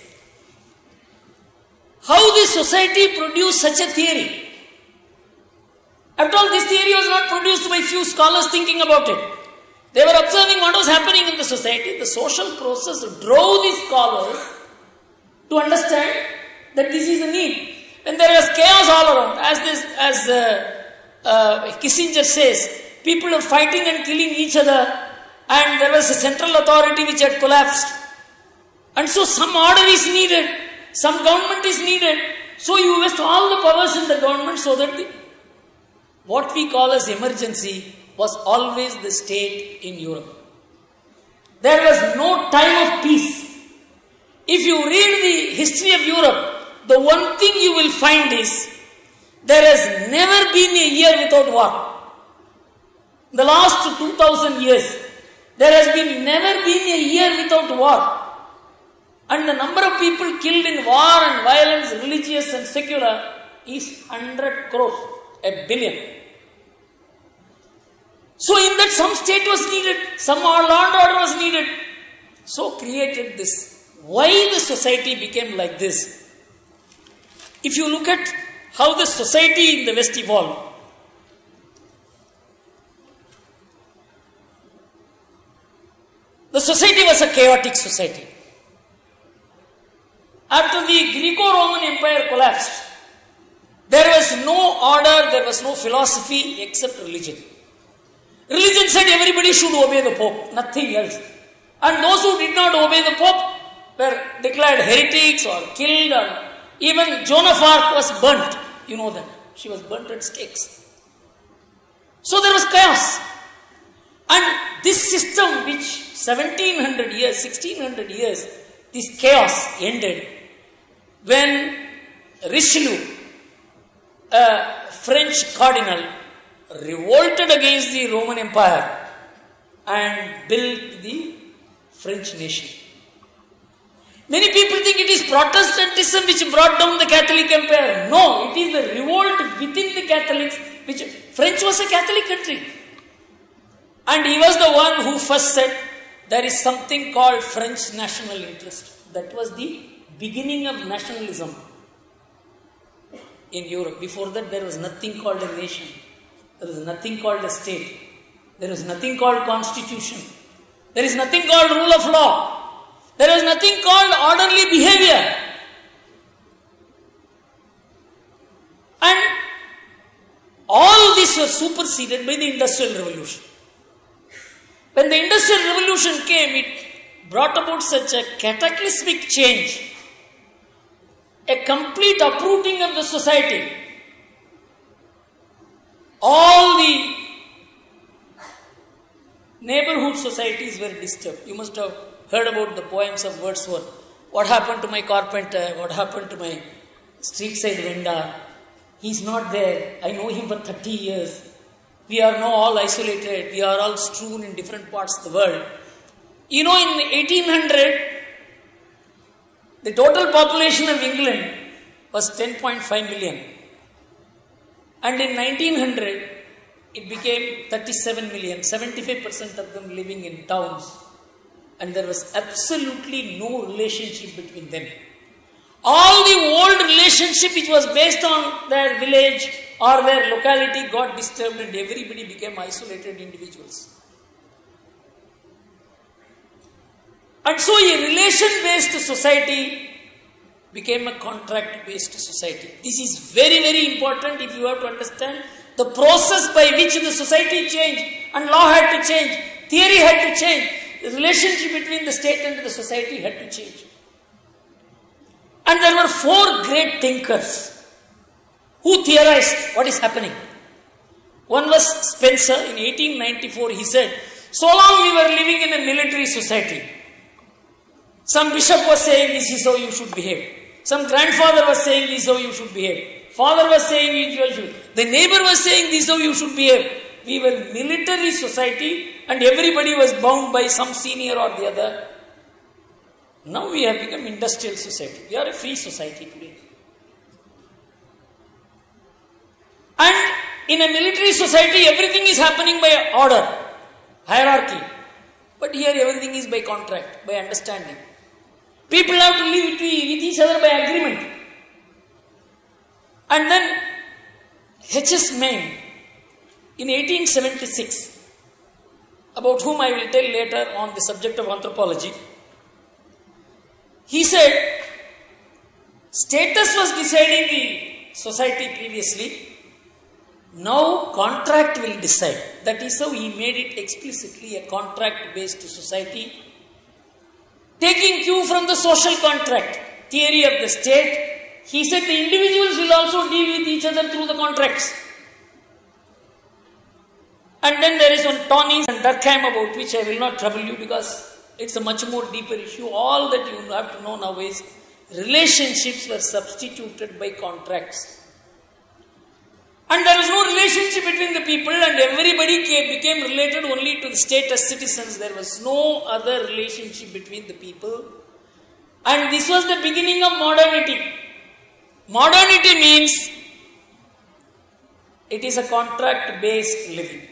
how the society produced such a theory. After all, this theory was not produced by few scholars thinking about it. They were observing what was happening in the society. The social process drove these scholars to understand that this is a need. When there was chaos all around, as this, as uh, uh, Kissinger says, people were fighting and killing each other, and there was a central authority which had collapsed. And so some order is needed, some government is needed. So you invest all the powers in the government so that the, what we call as emergency was always the state in Europe. There was no time of peace. If you read the history of Europe, the one thing you will find is there has never been a year without war. In the last two thousand years, there has been never been a year without war. And the number of people killed in war and violence, religious and secular, is one hundred crores, a billion. So in that some state was needed, some law and order was needed. So created this. Why the society became like this? If you look at how the society in the West evolved, the society was a chaotic society. After the Greco-Roman Empire collapsed, there was no order, there was no philosophy except religion. Religion said everybody should obey the Pope, nothing else. And those who did not obey the Pope were declared heretics or killed, or even Joan of Arc was burnt. You know that. She was burnt at stakes. So there was chaos. And this system, which seventeen hundred years, sixteen hundred years, this chaos ended when Richelieu, a French cardinal, revolted against the Roman Empire and built the French nation. Many people think it is Protestantism which brought down the Catholic Empire. No, it is the revolt within the Catholics, which French was a Catholic country. And he was the one who first said there is something called French national interest. That was the beginning of nationalism in Europe. Before that, there was nothing called a nation. There was nothing called a state. There was nothing called constitution. There is nothing called rule of law. There is nothing called orderly behavior. And all this was superseded by the Industrial Revolution. When the Industrial Revolution came, it brought about such a cataclysmic change, a complete uprooting of the society. All the neighborhood societies were disturbed. You must have heard about the poems of Wordsworth. What happened to my carpenter? What happened to my street side vendor? He's not there. I know him for thirty years. We are now all isolated. We are all strewn in different parts of the world. You know, in eighteen hundred, the total population of England was ten point five million. And in nineteen hundred, it became thirty-seven million, seventy-five percent of them living in towns. And there was absolutely no relationship between them. All the old relationship which was based on their village or their locality got disturbed and everybody became isolated individuals. And so a relation-based society became a contract-based society. This is very, very important if you have to understand the process by which the society changed and law had to change, theory had to change, the relationship between the state and the society had to change. And there were four great thinkers who theorized what is happening. One was Spencer. In eighteen ninety-four, he said, so long we were living in a military society. Some bishop was saying this is how you should behave. Some grandfather was saying this is how you should behave. Father was saying you should. The neighbor was saying this is how you should behave. We were military society and everybody was bound by some senior or the other. Now we have become industrial society. We are a free society today. And in a military society, everything is happening by order, hierarchy. But here everything is by contract, by understanding. People have to live with each other by agreement. And then H S Main in eighteen seventy-six, about whom I will tell later on the subject of anthropology, he said, status was deciding the society previously, now contract will decide. That is how he made it explicitly a contract-based society, taking cue from the social contract theory of the state. He said the individuals will also deal with each other through the contracts. And then there is one Tonys and Durkheim, about which I will not trouble you because it's a much more deeper issue. All that you have to know now is relationships were substituted by contracts. And there was no relationship between the people and everybody came, became related only to the state as citizens. There was no other relationship between the people. And this was the beginning of modernity. Modernity means it is a contract-based living.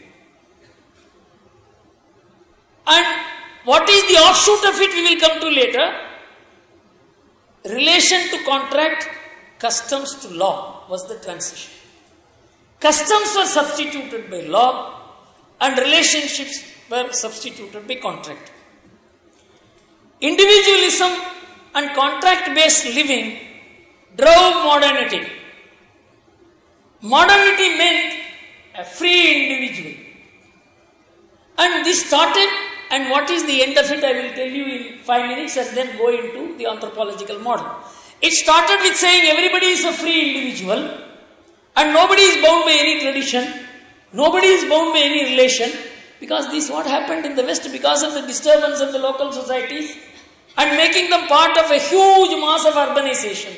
And what is the offshoot of it we will come to later. Relation to contract, customs to law was the transition. Customs were substituted by law and relationships were substituted by contract. Individualism and contract-based living drove modernity. Modernity meant a free individual. And this started, and what is the end of it I will tell you in five minutes and then go into the anthropological model. It started with saying everybody is a free individual and nobody is bound by any tradition, nobody is bound by any relation, because this is what happened in the West because of the disturbance of the local societies and making them part of a huge mass of urbanization.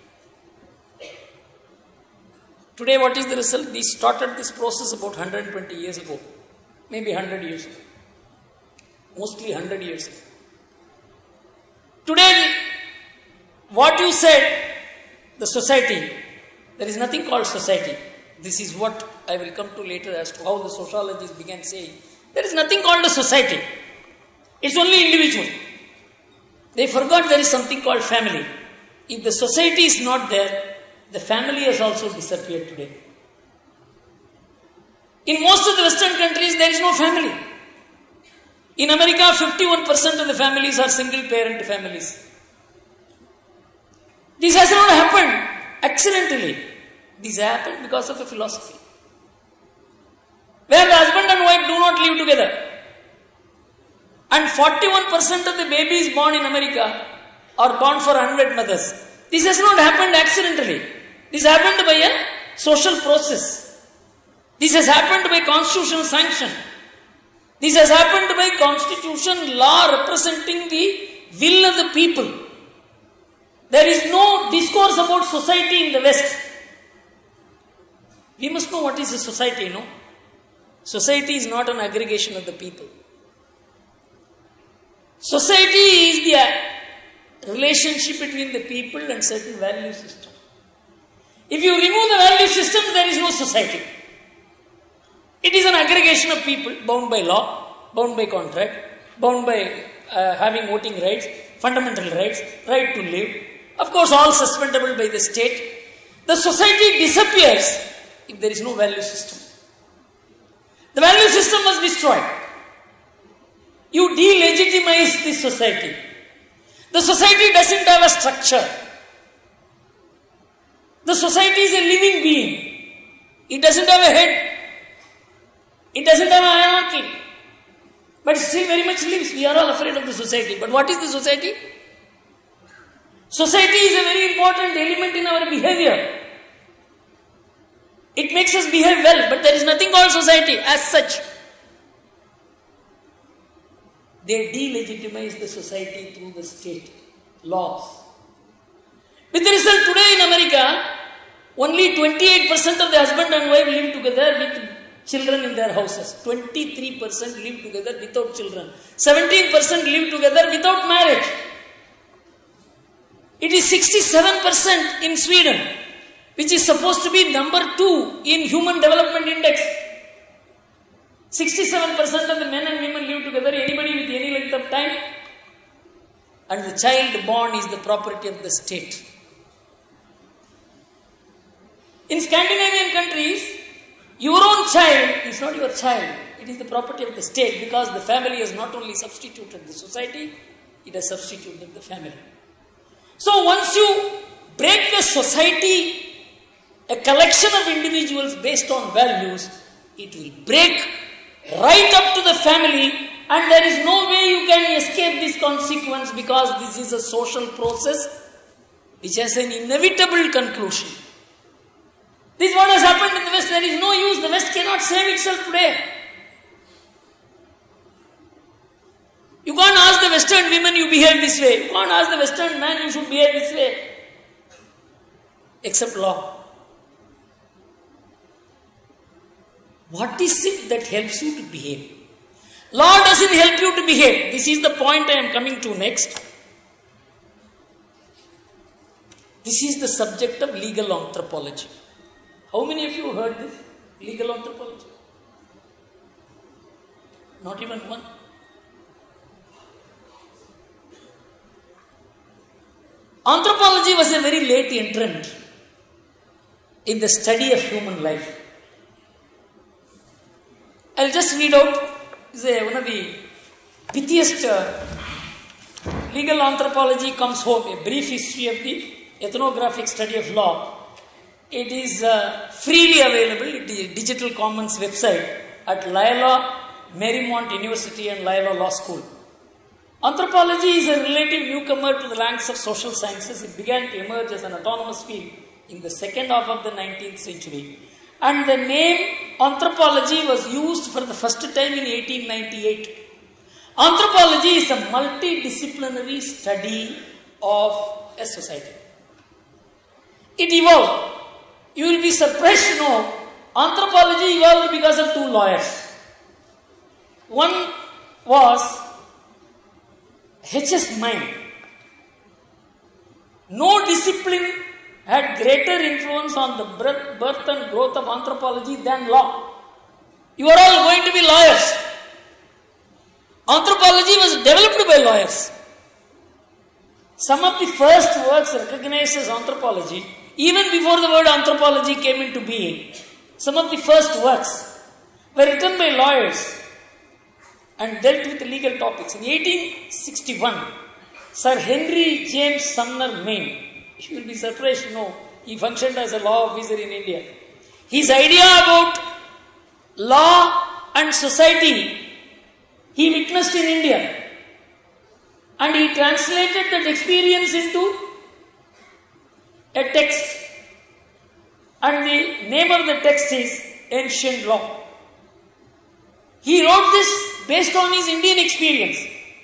Today what is the result? We started this process about one hundred twenty years ago, maybe one hundred years ago, mostly one hundred years ago. Today, what you said, the society, there is nothing called society. This is what I will come to later as to how the sociologists began saying. There is nothing called a society. It's only individual. They forgot there is something called family. If the society is not there, the family has also disappeared today. In most of the Western countries, there is no family. In America, fifty-one percent of the families are single-parent families. This has not happened accidentally. This happened because of a philosophy, where the husband and wife do not live together. And forty-one percent of the babies born in America are born for unwed mothers. This has not happened accidentally. This happened by a social process. This has happened by constitutional sanction. This has happened by constitution law representing the will of the people. There is no discourse about society in the West. We must know what is a society, no? Society is not an aggregation of the people. Society is the relationship between the people and certain value system. If you remove the value systems, there is no society. It is an aggregation of people bound by law, bound by contract, bound by uh, having voting rights, fundamental rights, right to live. Of course, all suspendable by the state. The society disappears if there is no value system. The value system was destroyed. You delegitimize this society. The society doesn't have a structure. The society is a living being. It doesn't have a head. It doesn't have a hierarchy. But it still very much lives. We are all afraid of the society. But what is the society? Society is a very important element in our behavior. It makes us behave well, but there is nothing called society as such. They delegitimize the society through the state laws. With the result, today in America, only twenty-eight percent of the husband and wife live together with children in their houses. twenty-three percent live together without children. seventeen percent live together without marriage. It is sixty-seven percent in Sweden, which is supposed to be number two in Human Development Index. sixty-seven percent of the men and women live together, anybody with any length of time. And the child born is the property of the state. In Scandinavian countries, your own child is not your child. It is the property of the state, because the family has not only substituted the society, it has substituted the family. So once you break a society, a collection of individuals based on values, it will break right up to the family, and there is no way you can escape this consequence, because this is a social process which has an inevitable conclusion. This is what has happened in the West. There is no use. The West cannot save itself today. You can't ask the Western women, you behave this way. You can't ask the Western man, you should behave this way. Except law. What is it that helps you to behave? Law doesn't help you to behave. This is the point I am coming to next. This is the subject of legal anthropology. How many of you heard this? Legal anthropology? Not even one. Anthropology was a very late entrant in the study of human life. I'll just read out, this is one of the pithiest uh, legal anthropology comes home, a brief history of the ethnographic study of law. It is uh, freely available. It is a digital commons website at Loyola Marymount University and Loyola Law School. Anthropology is a relative newcomer to the ranks of social sciences. It began to emerge as an autonomous field in the second half of the nineteenth century. And the name anthropology was used for the first time in eighteen ninety-eight. Anthropology is a multidisciplinary study of a society. It evolved. You will be surprised to know anthropology evolved because of two lawyers. One was H S Mine. No discipline had greater influence on the birth and growth of anthropology than law. You are all going to be lawyers. Anthropology was developed by lawyers. some of the first works recognized as anthropology, even before the word anthropology came into being, some of the first works were written by lawyers and dealt with legal topics. In eighteen sixty-one, Sir Henry James Sumner Mayne, you will be surprised to know, he functioned as a law officer in India. His idea about law and society he witnessed in India, and he translated that experience into a text, and the name of the text is Ancient Law. He wrote this based on his Indian experience.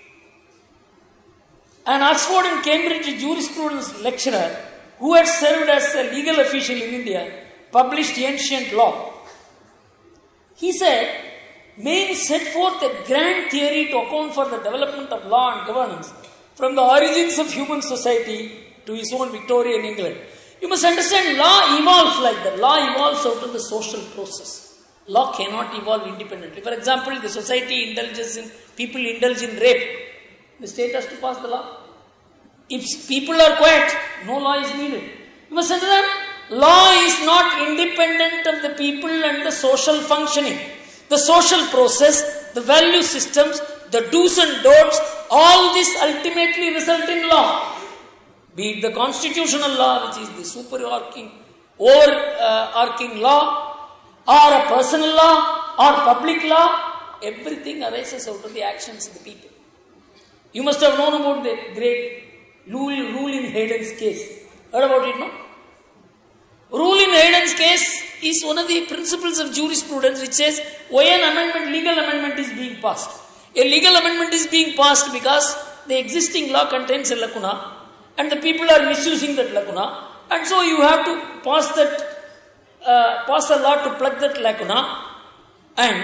An Oxford and Cambridge jurisprudence lecturer who had served as a legal official in India published Ancient Law. He said, Mayne set forth a grand theory to account for the development of law and governance from the origins of human society to his own Victorian England. You must understand, law evolves like that. Law evolves out of the social process. Law cannot evolve independently. For example, the society indulges in, people indulge in rape. The state has to pass the law. If people are quiet, no law is needed. You must understand, law is not independent of the people and the social functioning. The social process, the value systems, the do's and don'ts, all this ultimately result in law. Be it the constitutional law, which is the superarching, overarching law, or a personal law, or public law, everything arises out of the actions of the people. You must have known about the great rule in Hayden's case. Heard about it, no? Rule in Hayden's case is one of the principles of jurisprudence which says why an amendment, legal amendment is being passed. A legal amendment is being passed because the existing law contains a lacuna and the people are misusing that lacuna, and so you have to pass that, uh, pass a law to plug that lacuna, and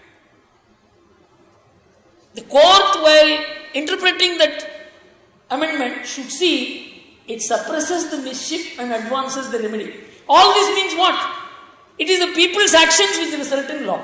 the court, while interpreting that amendment, should see it suppresses the mischief and advances the remedy. All this means what? It is the people's actions which result in law.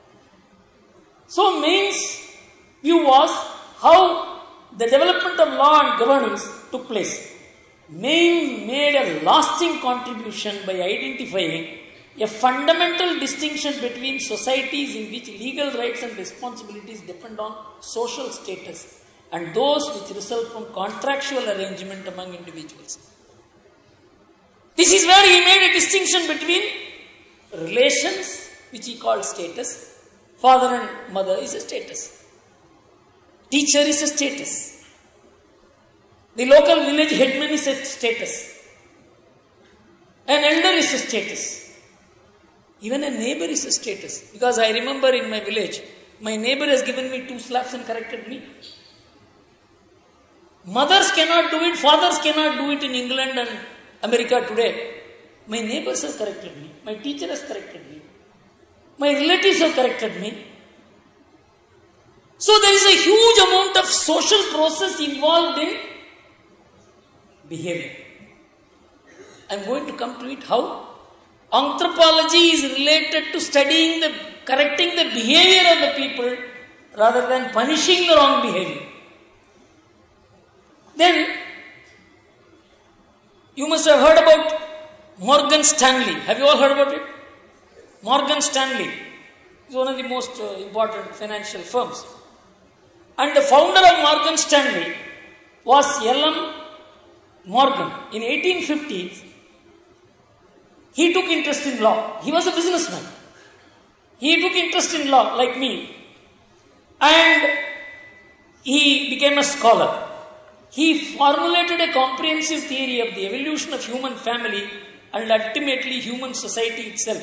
So Mayne's view was how the development of law and governance took place. Mayne made a lasting contribution by identifying a fundamental distinction between societies in which legal rights and responsibilities depend on social status and those which result from contractual arrangement among individuals. This is where he made a distinction between relations, which he called status. Father and mother is a status. Teacher is a status. The local village headman is a status. An elder is a status. Even a neighbor is a status. Because I remember in my village, my neighbor has given me two slaps and corrected me. Mothers cannot do it, fathers cannot do it in England and America today. My neighbors have corrected me. My teacher has corrected me. My relatives have corrected me. So there is a huge amount of social process involved in behavior. I am going to come to it how anthropology is related to studying the, correcting the behavior of the people rather than punishing the wrong behavior. Then, you must have heard about Morgan Stanley. Have you all heard about it? Morgan Stanley is one of the most uh, important financial firms. And the founder of Morgan Stanley was L M Morgan. In eighteen fifties, he took interest in law. He was a businessman. He took interest in law like me. And he became a scholar. He formulated a comprehensive theory of the evolution of human family and ultimately human society itself.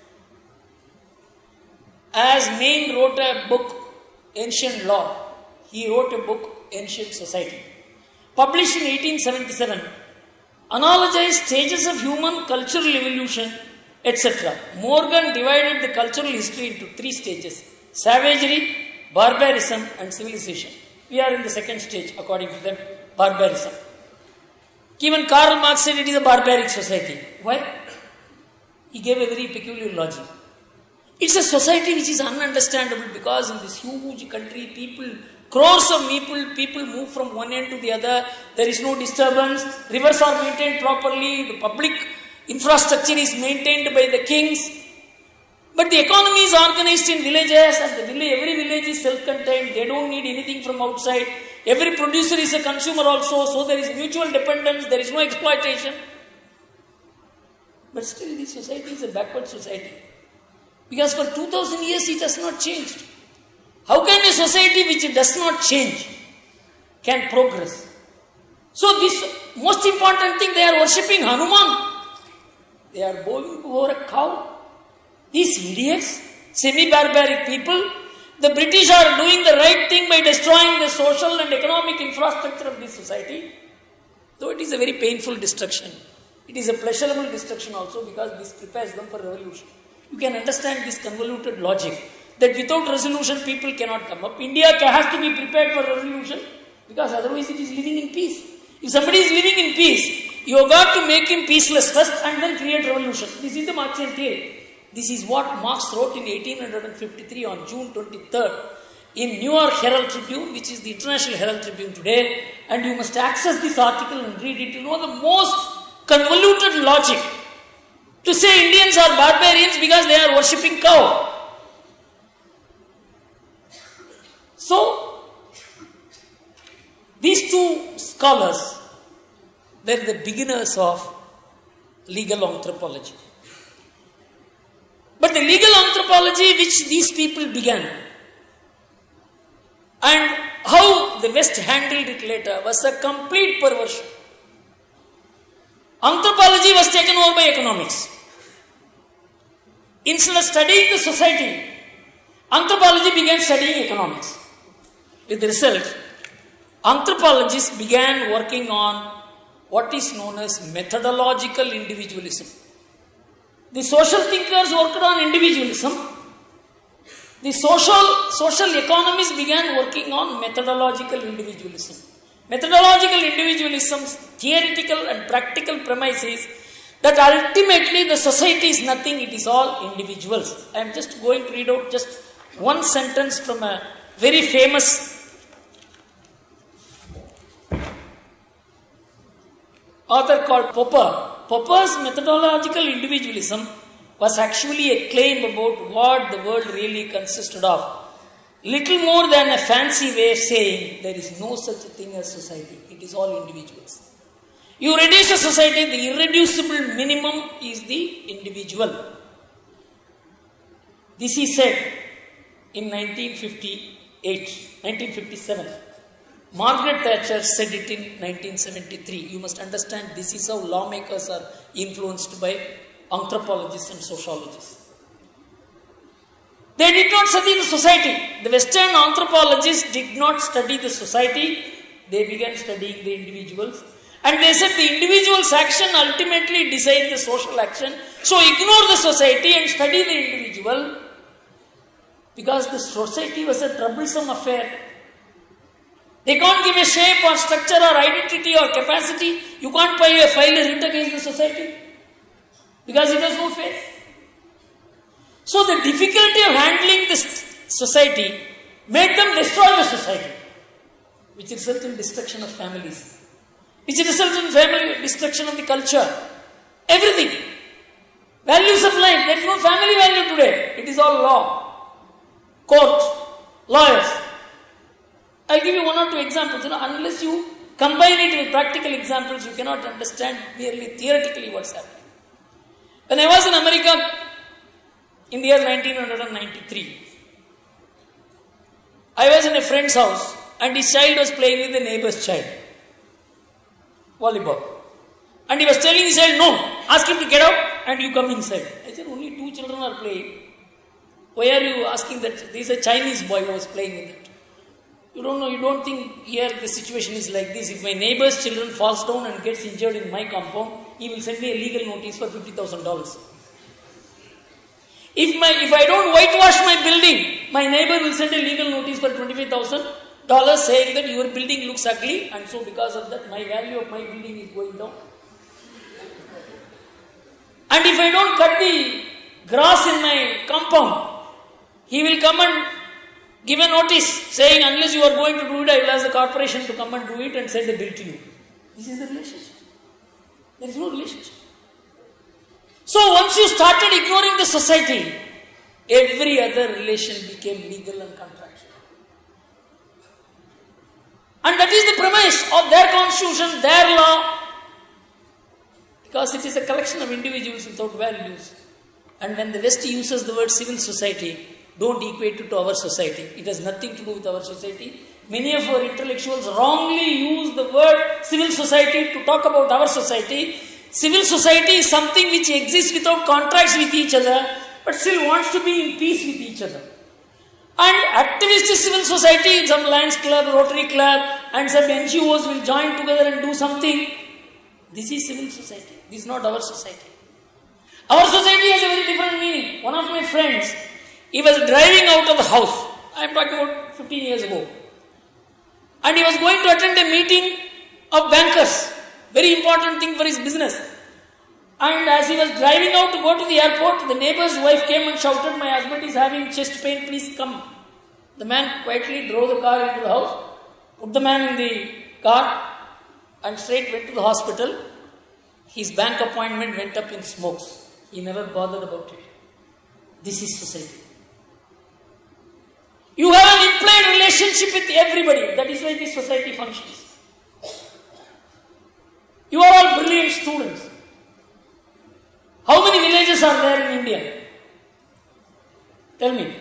As Mayne wrote a book, Ancient Law, he wrote a book, Ancient Society. Published in eighteen seventy-seven, analogized stages of human cultural evolution, et cetera. Morgan divided the cultural history into three stages: savagery, barbarism, and civilization. We are in the second stage, according to them, barbarism. Even Karl Marx said it is a barbaric society. Why? He gave a very peculiar logic. It's a society which is ununderstandable because in this huge country, people Crores of people, people move from one end to the other. There is no disturbance. Rivers are maintained properly. The public infrastructure is maintained by the kings. But the economy is organized in villages, and the village, every village is self-contained. They don't need anything from outside. Every producer is a consumer also, so there is mutual dependence. There is no exploitation. But still, this society is a backward society. Because for two thousand years, it has not changed. How can a society which does not change can progress? So this most important thing, they are worshipping Hanuman. They are bowing before a cow. These idiots, semi-barbaric people, the British are doing the right thing by destroying the social and economic infrastructure of this society. Though it is a very painful destruction. It is a pleasurable destruction also, because this prepares them for revolution. You can understand this convoluted logic, that without resolution people cannot come up. India has to be prepared for revolution, because otherwise it is living in peace. If somebody is living in peace, you have got to make him peaceless first and then create revolution. This is the Marxian theory. This is what Marx wrote in eighteen fifty-three on June twenty-third in New York Herald Tribune, which is the International Herald Tribune today. And you must access this article and read it. You know the most convoluted logic to say Indians are barbarians because they are worshipping cow. So, these two scholars were the beginners of legal anthropology. But the legal anthropology which these people began, and how the West handled it later, was a complete perversion. Anthropology was taken over by economics. Instead of studying the society, anthropology began studying economics. With the result, anthropologists began working on what is known as methodological individualism. The social thinkers worked on individualism. The social, social economists began working on methodological individualism. Methodological individualism's theoretical and practical premise is that ultimately the society is nothing, it is all individuals. I am just going to read out just one sentence from a very famous author called Popper. Popper's methodological individualism was actually a claim about what the world really consisted of. Little more than a fancy way of saying there is no such a thing as society. It is all individuals. You reduce a society, the irreducible minimum is the individual. This he said in nineteen fifty-eight, nineteen fifty-seven. Margaret Thatcher said it in nineteen seventy-three. You must understand, this is how lawmakers are influenced by anthropologists and sociologists. They did not study the society. The Western anthropologists did not study the society. They began studying the individuals. And they said the individual's action ultimately decides the social action. So ignore the society and study the individual, because the society was a troublesome affair. They can't give a shape or structure or identity or capacity. You can't file a file a writ against the society because it has no face. So the difficulty of handling this society made them destroy the society, which resulted in destruction of families, which resulted in family destruction of the culture, everything. Values of life. There is no family value today. It is all law, court, lawyers. I'll give you one or two examples. You know, unless you combine it with practical examples, you cannot understand merely theoretically what's happening. When I was in America in the year nineteen ninety-three, I was in a friend's house and his child was playing with the neighbor's child. Volleyball. And he was telling his child, no, ask him to get out and you come inside. I said, only two children are playing. Why are you asking that? There is a Chinese boy who was playing with it. You don't know, you don't think here the situation is like this. If my neighbor's children falls down and gets injured in my compound, he will send me a legal notice for fifty thousand dollars. If my if I don't whitewash my building, my neighbor will send a legal notice for twenty-five thousand dollars saying that your building looks ugly, and so because of that my value of my building is going down. And if I don't cut the grass in my compound, he will come and give a notice saying unless you are going to do it, I will ask the corporation to come and do it and send a bill to you. This is the relationship. There is no relationship. So once you started ignoring the society, every other relation became legal and contractual. And that is the premise of their constitution, their law, because it is a collection of individuals without values. And when the West uses the word civil society, don't equate it to our society. It has nothing to do with our society. Many of our intellectuals wrongly use the word civil society to talk about our society. Civil society is something which exists without contracts with each other, but still wants to be in peace with each other. And activist civil society, some Lions Club, Rotary Club, and some N G Os will join together and do something. This is civil society. This is not our society. Our society has a very different meaning. One of my friends, he was driving out of the house. I am talking about fifteen years ago. And he was going to attend a meeting of bankers. Very important thing for his business. And as he was driving out to go to the airport, the neighbor's wife came and shouted, "My husband is having chest pain, please come." The man quietly drove the car into the house, put the man in the car, and straight went to the hospital. His bank appointment went up in smokes. He never bothered about it. This is society. You have an implied relationship with everybody. That is why this society functions. You are all brilliant students. How many villages are there in India? Tell me.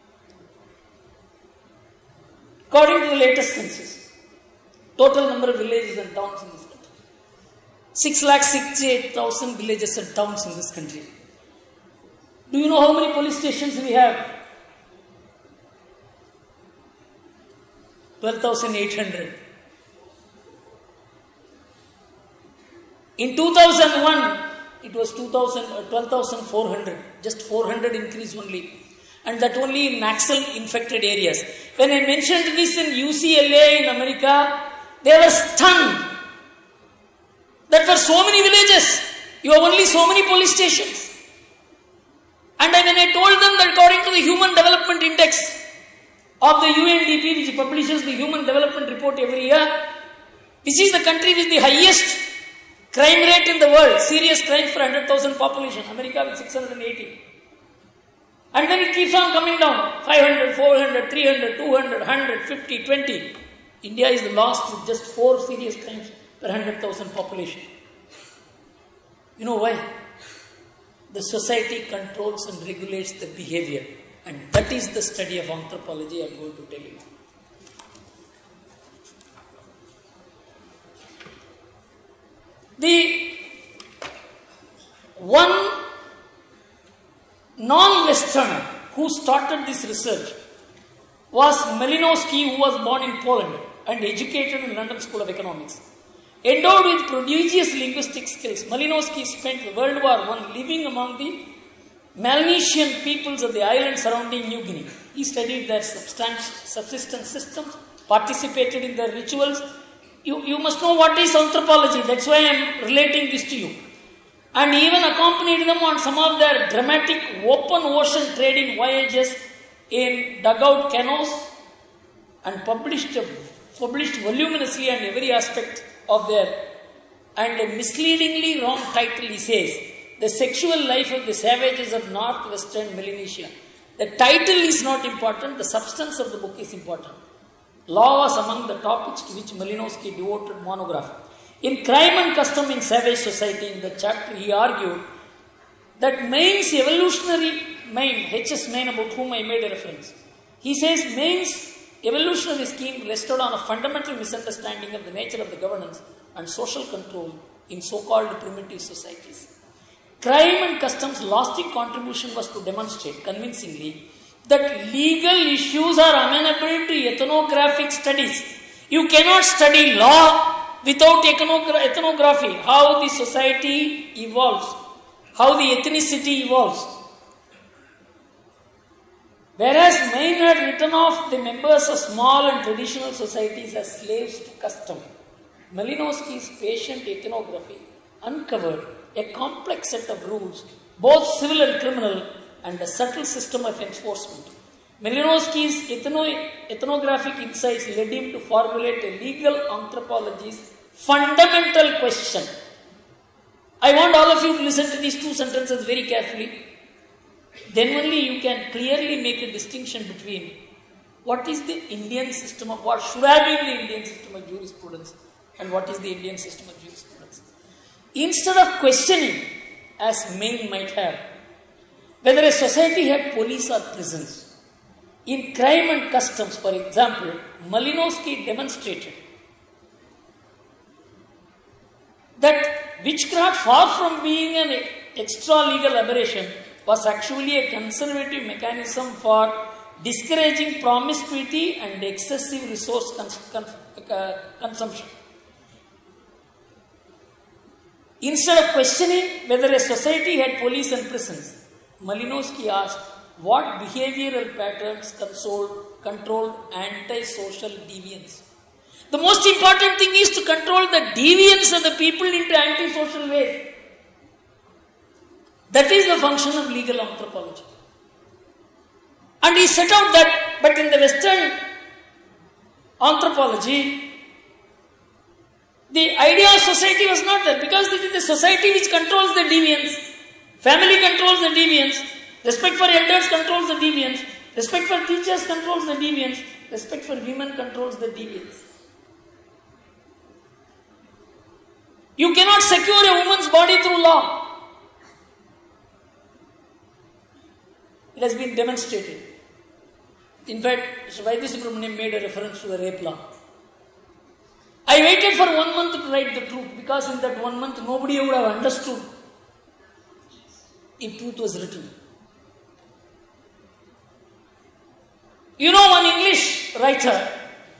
According to the latest census, total number of villages and towns in this country. six lakh sixty-eight thousand villages and towns in this country. Do you know how many police stations we have? twelve thousand eight hundred. In two thousand one, it was twelve thousand four hundred. Just four hundred increase only. And that only in Naxal infected areas. When I mentioned this in U C L A in America, they were stunned. That for so many villages, you have only so many police stations. And when I told them that according to the Human Development Index of the U N D P, which publishes the Human Development Report every year, this is the country with the highest crime rate in the world, serious crimes per one hundred thousand population, America with six hundred eighty. And then it keeps on coming down, five hundred, four hundred, three hundred, two hundred, one hundred, fifty, twenty. India is the last with just four serious crimes per one hundred thousand population. You know why? The society controls and regulates the behavior. And that is the study of anthropology I am going to tell you. The one non-Westerner who started this research was Malinowski, who was born in Poland and educated in London School of Economics. Endowed with prodigious linguistic skills, Malinowski spent World War One living among the Melanesian peoples of the island surrounding New Guinea. He studied their subsistence systems, participated in their rituals. You, you must know what is anthropology. That's why I am relating this to you. And even accompanied them on some of their dramatic open ocean trading voyages in dugout canoes, and published, published voluminously on every aspect of their, and a misleadingly wrong title, he says, The Sexual Life of the Savages of Northwestern Melanesia. The title is not important, the substance of the book is important. Law was among the topics to which Malinowski devoted monograph. In Crime and Custom in Savage Society, in the chapter, he argued that Maine's evolutionary, Maine, H S Maine, about whom I made a reference, he says Maine's evolutionary scheme rested on a fundamental misunderstanding of the nature of the governance and social control in so-called primitive societies. Crime and Custom's lasting contribution was to demonstrate convincingly that legal issues are amenable to ethnographic studies. You cannot study law without ethnography, how the society evolves, how the ethnicity evolves. Whereas Maine had written off the members of small and traditional societies as slaves to custom, Malinowski's patient ethnography uncovered a complex set of rules, both civil and criminal, and a subtle system of enforcement. Malinowski's ethno- ethnographic insights led him to formulate a legal anthropology's fundamental question. I want all of you to listen to these two sentences very carefully. Then only you can clearly make a distinction between what is the Indian system of, what should have been the Indian system of jurisprudence and what is the Indian system of jurisprudence. Instead of questioning, as Maine might have, whether a society had police or prisons, in crime and customs, for example, Malinowski demonstrated that witchcraft, far from being an extra-legal aberration, was actually a conservative mechanism for discouraging promiscuity and excessive resource cons- con- uh, consumption. Instead of questioning whether a society had police and prisons, Malinowski asked what behavioral patterns controlled, controlled anti-social deviance. The most important thing is to control the deviance of the people into anti-social ways. That is the function of legal anthropology. And he set out that, but in the Western anthropology, the idea of society was not there, because it is the society which controls the deviance. Family controls the deviance. Respect for elders controls the deviance. Respect for teachers controls the deviance. Respect for women controls the deviance. You cannot secure a woman's body through law. It has been demonstrated. In fact, Mister Vaidya Subramaniam made a reference to the rape law. I waited for one month to write the truth, because in that one month nobody would have understood if truth was written. You know, one English writer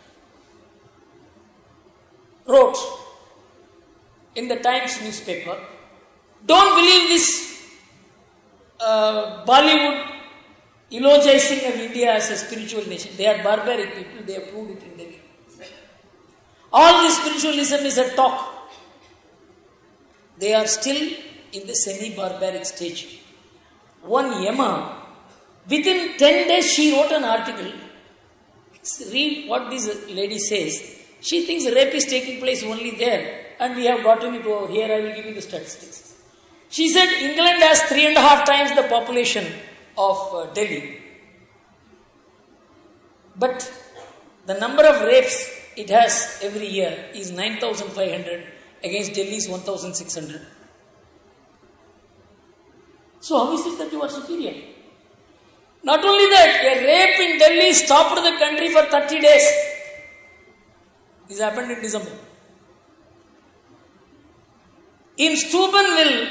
wrote in the Times newspaper, don't believe this uh, Bollywood eulogizing of India as a spiritual nation. They are barbaric people, they have proved it in Delhi. All this spiritualism is a talk. They are still in the semi-barbaric stage. One Yama, within ten days she wrote an article. Read what this lady says. She thinks rape is taking place only there, and we have gotten it over here. I will give you the statistics. She said England has three and a half times the population of uh, Delhi. But the number of rapes it has every year is nine thousand five hundred against Delhi's one thousand six hundred. So how is it that you are superior? Not only that, a rape in Delhi stopped the country for thirty days. This happened in December. In Steubenville,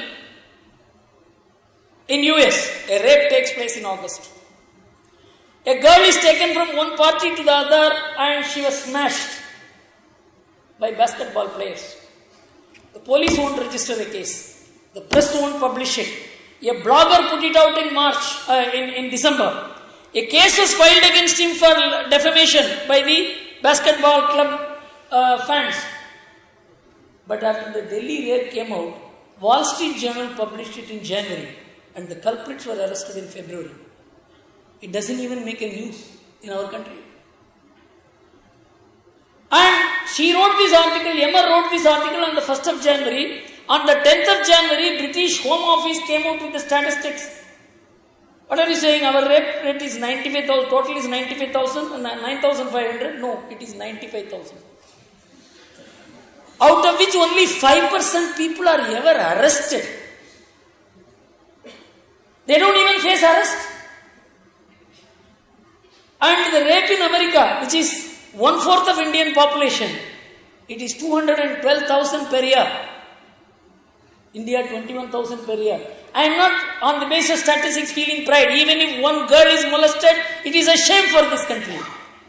in U S, a rape takes place in August. A girl is taken from one party to the other and she was smashed by basketball players. The police won't register the case. The press won't publish it. A blogger put it out in March, uh, in, in December. A case was filed against him for defamation by the basketball club uh, fans. But after the Delhi rape came out, Wall Street Journal published it in January and the culprits were arrested in February. It doesn't even make a news in our country. And she wrote this article, Emma wrote this article on the first of January. On the tenth of January, British Home Office came out with the statistics. What are you saying? Our rape rate is ninety-five thousand, total is ninety-five thousand and nine thousand five hundred? No, it is ninety-five thousand. Out of which only five percent people are ever arrested. They don't even face arrest. And the rape in America, which is one-fourth of Indian population, it is two hundred twelve thousand per year. India twenty-one thousand per year. I am not on the basis of statistics feeling pride. Even if one girl is molested, it is a shame for this country.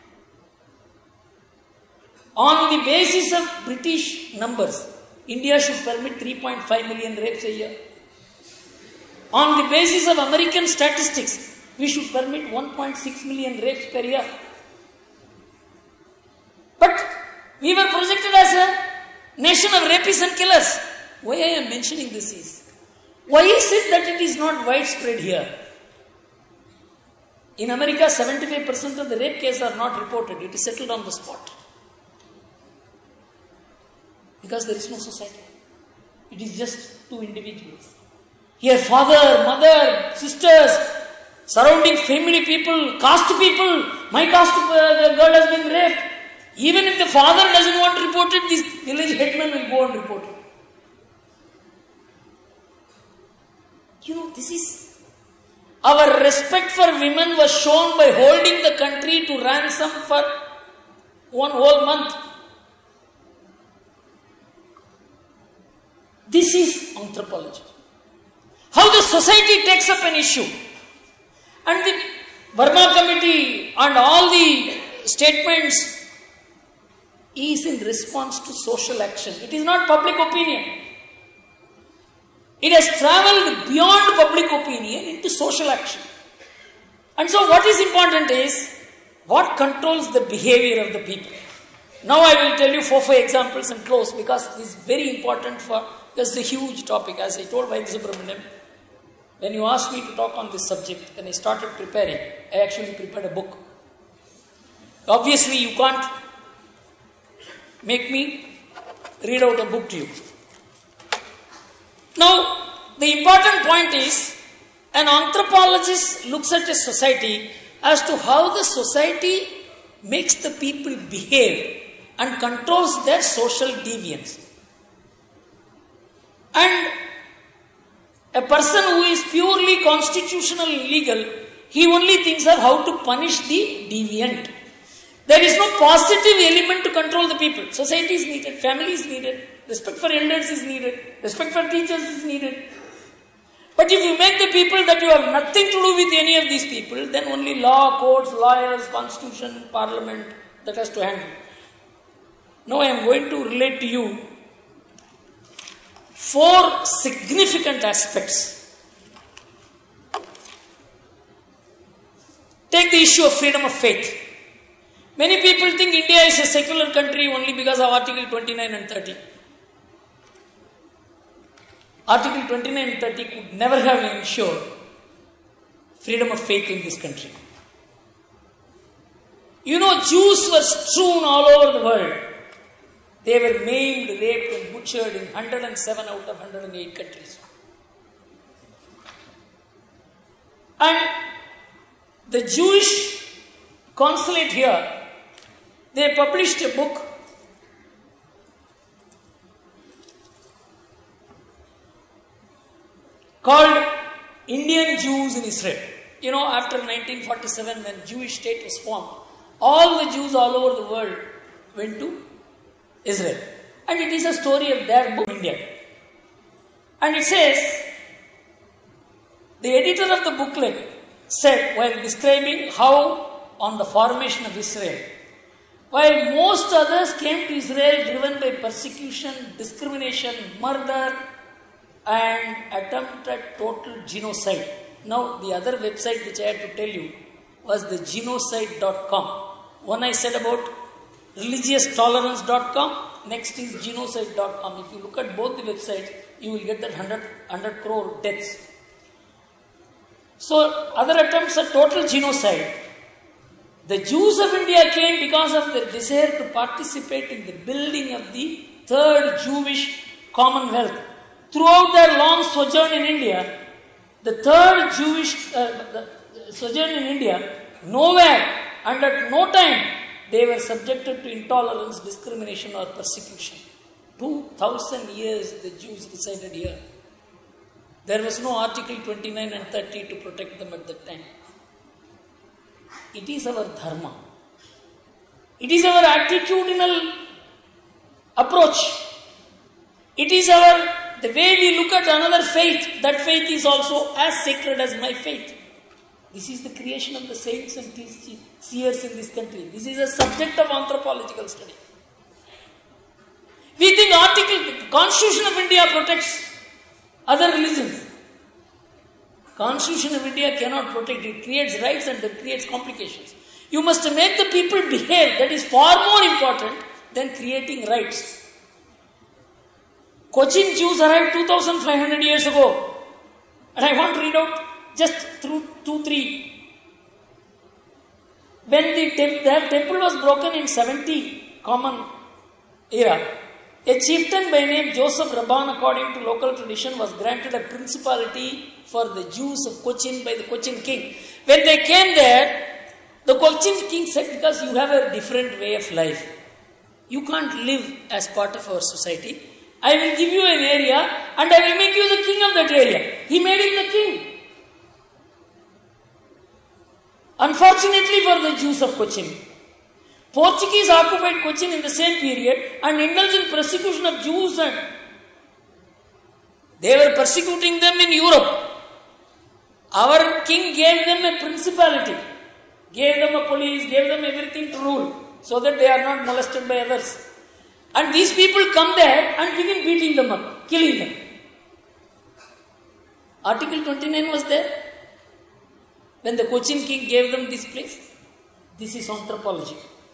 On the basis of British numbers, India should permit three point five million rapes a year. On the basis of American statistics, we should permit one point six million rapes per year. But we were projected as a nation of rapists and killers. Why I am mentioning this is, why is it that it is not widespread here? In America, seventy-five percent of the rape cases are not reported. It is settled on the spot. Because there is no society. It is just two individuals. Here, father, mother, sisters, surrounding family people, caste people. My caste uh, girl has been raped. Even if the father doesn't want to report it, this village headman will go and report it. You know, this is... Our respect for women was shown by holding the country to ransom for one whole month. This is anthropology. How the society takes up an issue. And the Burma Committee and all the statements is in response to social action. It is not public opinion. It has travelled beyond public opinion into social action. And so what is important is what controls the behavior of the people. Now I will tell you four, five examples and close, because this is very important for, this is a huge topic. As I told Vaidya Subramaniam, when you asked me to talk on this subject, when I started preparing, I actually prepared a book. Obviously you can't make me read out a book to you. Now, the important point is, an anthropologist looks at a society as to how the society makes the people behave and controls their social deviance. And a person who is purely constitutional and legal, he only thinks of how to punish the deviant. There is no positive element to control the people. Society is needed, family is needed, respect for elders is needed, respect for teachers is needed. But if you make the people that you have nothing to do with any of these people, then only law, courts, lawyers, constitution, parliament, that has to handle. Now I am going to relate to you four significant aspects. Take the issue of freedom of faith. Many people think India is a secular country only because of Article twenty-nine and thirty. Article twenty-nine and thirty could never have ensured freedom of faith in this country. You know, Jews were strewn all over the world. They were maimed, raped and butchered in one hundred seven out of one hundred eight countries. And the Jewish consulate here, they published a book called Indian Jews in Israel. You know, after nineteen forty-seven, when Jewish state was formed, all the Jews all over the world went to Israel. And it is a story of their book, India. And it says, the editor of the booklet said, while describing how on the formation of Israel, while most others came to Israel driven by persecution, discrimination, murder, and attempt at total genocide. Now, the other website which I had to tell you was the genocide dot com. One I said about religious tolerance dot com, next is genocide dot com. If you look at both the websites, you will get that one hundred, one hundred crore deaths. So, other attempts at total genocide. The Jews of India came because of their desire to participate in the building of the third Jewish Commonwealth. Throughout their long sojourn in India, the third Jewish uh, the sojourn in India, nowhere and at no time they were subjected to intolerance, discrimination or persecution. Two thousand years the Jews resided here. There was no Article twenty-nine and thirty to protect them at that time. It is our dharma. It is our attitudinal approach. It is our, the way we look at another faith, that faith is also as sacred as my faith. This is the creation of the saints and seers in this country. This is a subject of anthropological study. We think article, the Constitution of India protects other religions. Constitution of India cannot protect. It creates rights and it creates complications. You must make the people behave. That is far more important than creating rights. Cochin Jews arrived two thousand five hundred years ago. And I want to read out just through two, three when the tem- their temple was broken in seventy Common Era, a chieftain by name Joseph Rabban, according to local tradition, was granted a principality for the Jews of Cochin by the Cochin king. When they came there, the Cochin king said, because you have a different way of life, you can't live as part of our society. I will give you an area and I will make you the king of that area. He made him the king. Unfortunately for the Jews of Cochin, Portuguese occupied Cochin in the same period and indulged in persecution of Jews, and they were persecuting them in Europe. Our king gave them a principality, gave them a police, gave them everything to rule, so that they are not molested by others. And these people come there and begin beating them up, killing them. Article twenty-nine was there when the Cochin king gave them this place. This is anthropology.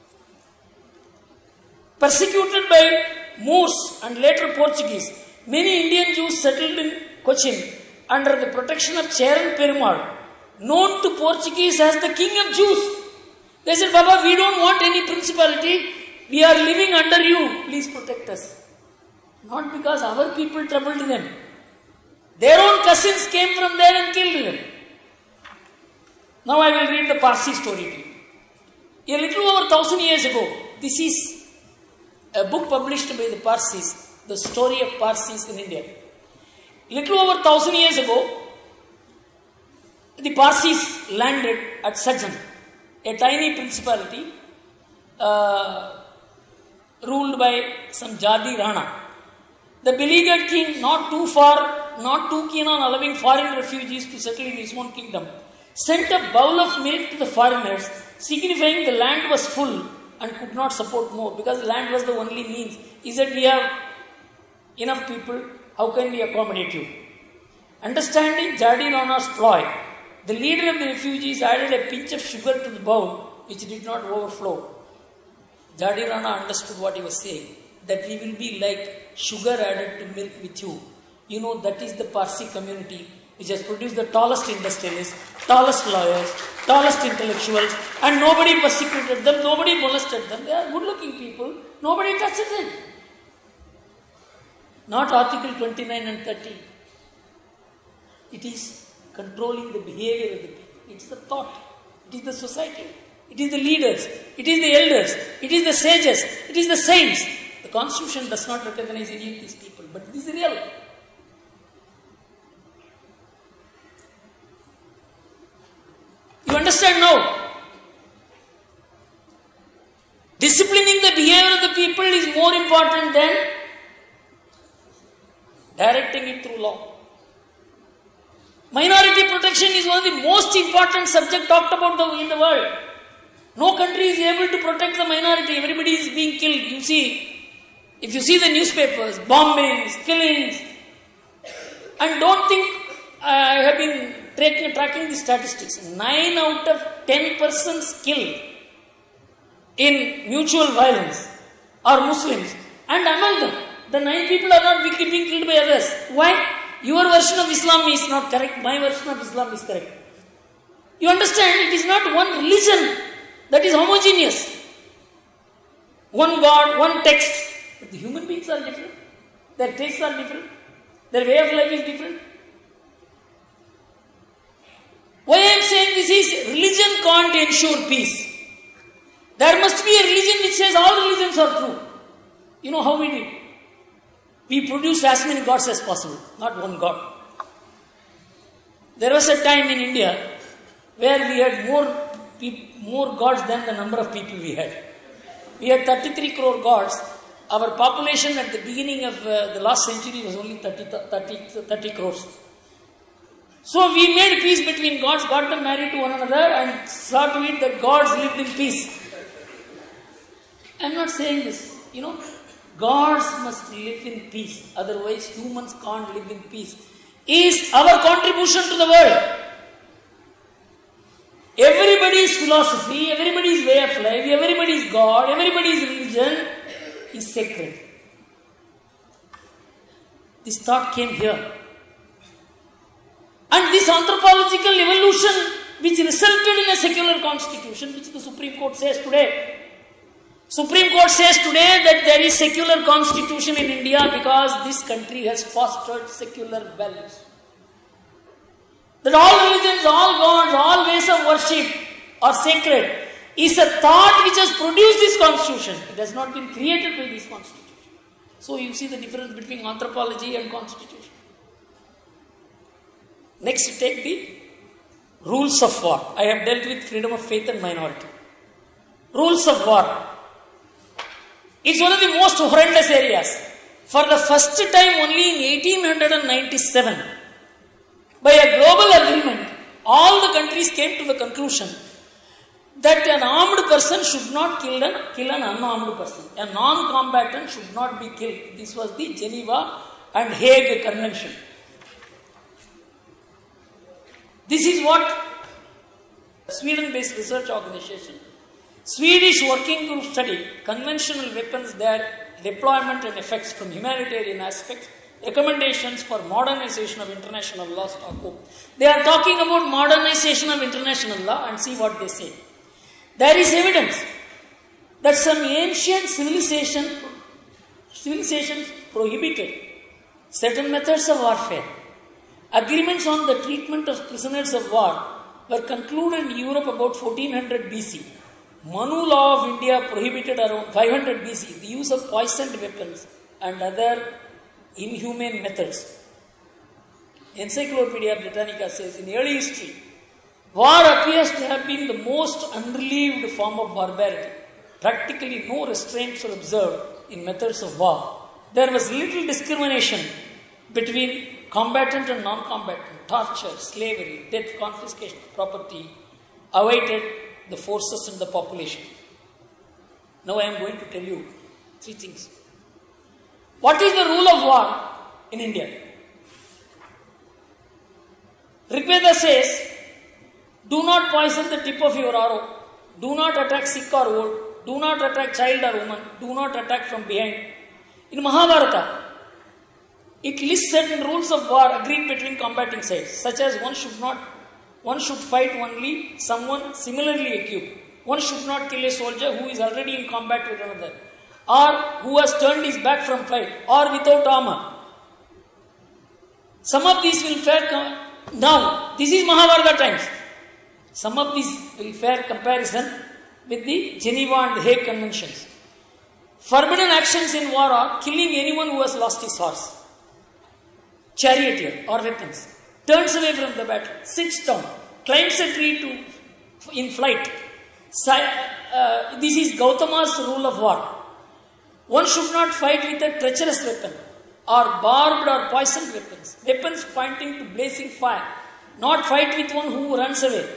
Persecuted by Moors and later Portuguese, many Indian Jews settled in Cochin under the protection of Cheran Perumal, known to Portuguese as the king of Jews. They said, Baba, we don't want any principality. We are living under you. Please protect us. Not because our people troubled them. Their own cousins came from there and killed them. Now I will read the Parsi story to you. A little over thousand years ago, this is a book published by the Parsis, the story of Parsis in India. Little over thousand years ago, the Parsis landed at Sajjan, a tiny principality uh, ruled by some Jadi Rana. The beleaguered king, not too far, not too keen on allowing foreign refugees to settle in his own kingdom, sent a bowl of milk to the foreigners, signifying the land was full and could not support more, because land was the only means. He said, we have enough people, how can we accommodate you? Understanding Jadi Rana's ploy, the leader of the refugees added a pinch of sugar to the bowl, which did not overflow. Jadi Rana understood what he was saying, that we will be like sugar added to milk with you. You know, that is the Parsi community which has produced the tallest industrialists, tallest lawyers, tallest intellectuals, and nobody persecuted them, nobody molested them. They are good-looking people, nobody touches them. Not Article twenty-nine and thirty. It is controlling the behavior of the people. It is the thought. It is the society. It is the leaders. It is the elders. It is the sages. It is the saints. The Constitution does not recognize any of these people, but this is real. You understand now? Disciplining the behavior of the people is more important than directing it through law. Minority protection is one of the most important subjects talked about the, in the world. No country is able to protect the minority. Everybody is being killed. You see, if you see the newspapers, bombings, killings, and don't think I have been tracking, tracking the statistics. Nine out of ten persons killed in mutual violence are Muslims, and among them, the nine people are not being killed by others. Why? Your version of Islam is not correct. My version of Islam is correct. You understand? It is not one religion that is homogeneous. One God, one text. But the human beings are different. Their tastes are different. Their way of life is different. Why I am saying this is, religion can't ensure peace. There must be a religion which says all religions are true. You know how we did? We produced as many gods as possible, not one God. There was a time in India where we had more, more gods than the number of people we had. We had thirty-three crore gods. Our population at the beginning of uh, the last century was only thirty, thirty, thirty crores. So we made peace between gods, got them married to one another, and saw to it that gods lived in peace. I am not saying this, you know. Gods must live in peace, otherwise humans can't live in peace. Is our contribution to the world. Everybody's philosophy, everybody's way of life, everybody's God, everybody's religion is sacred. This thought came here. And this anthropological evolution which resulted in a secular constitution, which the Supreme Court says today. Supreme Court says today that there is secular constitution in India because this country has fostered secular values. That all religions, all gods, all ways of worship are sacred is a thought which has produced this constitution. It has not been created by this constitution. So you see the difference between anthropology and constitution. Next, take the rules of war. I have dealt with freedom of faith and minority. Rules of war. It's one of the most horrendous areas. For the first time only in eighteen ninety-seven, by a global agreement, all the countries came to the conclusion that an armed person should not kill an, kill an unarmed person. A non-combatant should not be killed. This was the Geneva and Hague Convention. This is what Sweden-based research organization, Swedish Working Group study conventional weapons, their deployment and effects from humanitarian aspects, recommendations for modernization of international law, Stockholm. They are talking about modernization of international law and see what they say. There is evidence that some ancient civilization, civilizations prohibited certain methods of warfare. Agreements on the treatment of prisoners of war were concluded in Europe about fourteen hundred B C. Manu law of India prohibited around five hundred B C the use of poisoned weapons and other inhumane methods. Encyclopedia Britannica says in early history, war appears to have been the most unrelieved form of barbarity. Practically no restraints were observed in methods of war. There was little discrimination between combatant and non-combatant. Torture, slavery, death, confiscation of property awaited the forces and the population. Now I am going to tell you three things. What is the rule of war in India? Rigveda says, do not poison the tip of your arrow, do not attack sick or old, do not attack child or woman, do not attack from behind. In Mahabharata, it lists certain rules of war agreed between combating sides, such as one should not, one should fight only someone similarly equipped. One should not kill a soldier who is already in combat with another, or who has turned his back from fight, or without armor. Some of these will fare com- now. This is Mahabharata times. Some of these will fare comparison with the Geneva and the Hague Conventions. Forbidden actions in war are killing anyone who has lost his horse, charioteer or weapons, turns away from the battle, sits down, climbs a tree to in flight. Si- uh, this is Gautama's rule of war. One should not fight with a treacherous weapon or barbed or poisoned weapons, weapons pointing to blazing fire, not fight with one who runs away.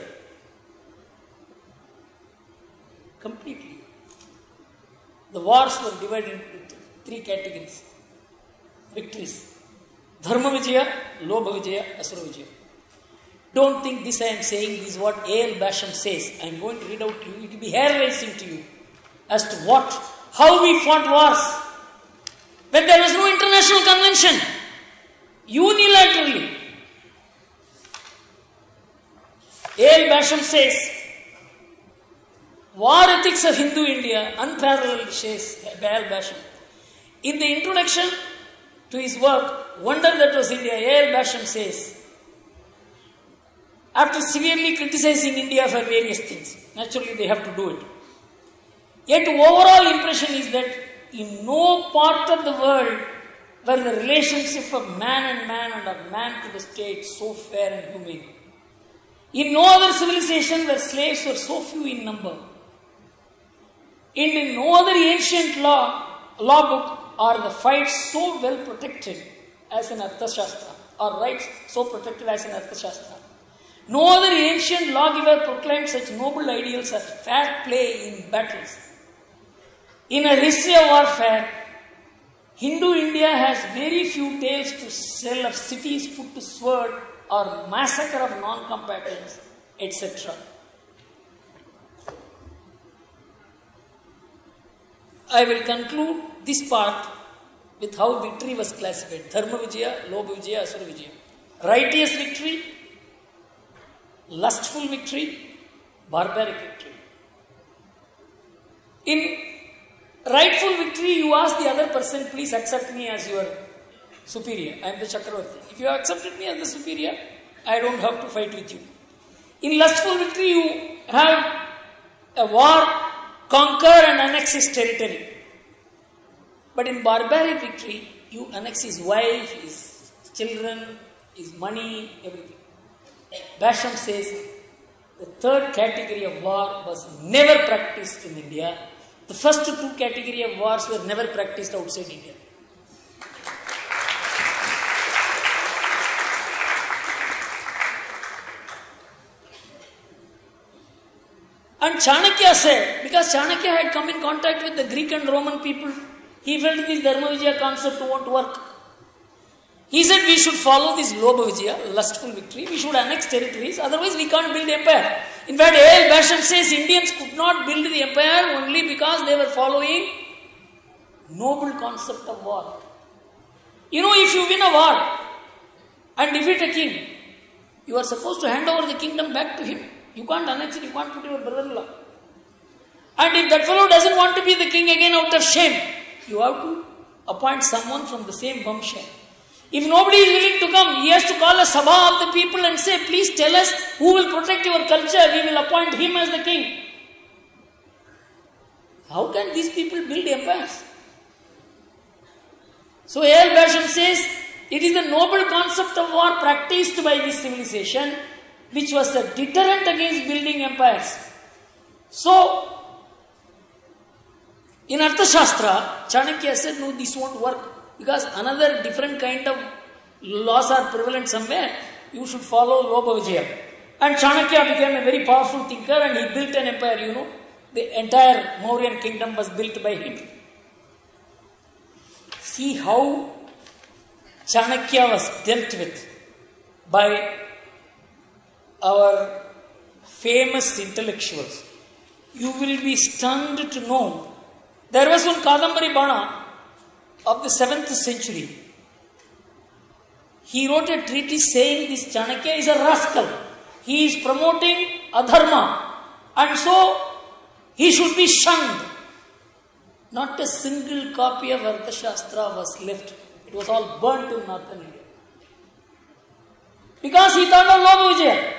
Completely. The wars were divided into three categories. Victories. Dharma Vijaya, Lobha Vijaya, Asura Vijaya. Don't think this I am saying, this is what A L Basham says. I am going to read out to you. It will be hair-raising to you as to what, how we fought wars when there was no international convention. Unilaterally. A L Basham says, War Ethics of Hindu India, unparalleled, says A L Basham. In the introduction to his work, Wonder That Was India, A L Basham says, after severely criticizing India for various things, naturally they have to do it. Yet overall impression is that in no part of the world were the relationship of man and man and of man to the state so fair and humane. In no other civilization where slaves were so few in number. And in no other ancient law, law book are the fights so well protected as in Arthashastra, or rights so protected as in Arthashastra. No other ancient lawgiver proclaimed such noble ideals as fair play in battles. In a history of warfare, Hindu India has very few tales to tell of cities put to sword or massacre of non-combatants, et cetera. I will conclude this part with how victory was classified. Dharma Vijaya, Lobha Vijaya, Asura Vijaya. Righteous victory, lustful victory, barbaric victory. In rightful victory, you ask the other person, please accept me as your superior. I am the Chakravarti. If you have accepted me as the superior, I don't have to fight with you. In lustful victory, you have a war, conquer and annex his territory. But in barbaric victory, you annex his wife, his children, his money, everything. Basham says, the third category of war was never practiced in India. The first two category of wars were never practiced outside India. And Chanakya said, because Chanakya had come in contact with the Greek and Roman people, he felt this Dharma Vijaya concept won't work. He said we should follow this Lobha Vijaya, lustful victory. We should annex territories, otherwise we can't build empire. In fact, A L Basham says Indians could not build the empire only because they were following noble concept of war. You know, if you win a war and defeat a king, you are supposed to hand over the kingdom back to him. You can't annex it, you can't put your brother-in-law. And if that fellow doesn't want to be the king again out of shame, you have to appoint someone from the same vamsha. If nobody is willing to come, he has to call a sabha of the people and say, please tell us who will protect your culture, we will appoint him as the king. How can these people build empires? So A L Basham says, it is the noble concept of war practiced by this civilization which was a deterrent against building empires. So, in Arthashastra, Chanakya said, no, this won't work because another different kind of laws are prevalent somewhere. You should follow Lobha Vijaya. And Chanakya became a very powerful thinker and he built an empire, you know. The entire Mauryan kingdom was built by him. See how Chanakya was dealt with by our famous intellectuals. You will be stunned to know there was one Kadambari Bana of the seventh century. He wrote a treatise saying this Chanakya is a rascal. He is promoting adharma and so he should be shunned. Not a single copy of Arthashastra was left. It was all burnt in northern India. Because he thought of Lobha Vijaya.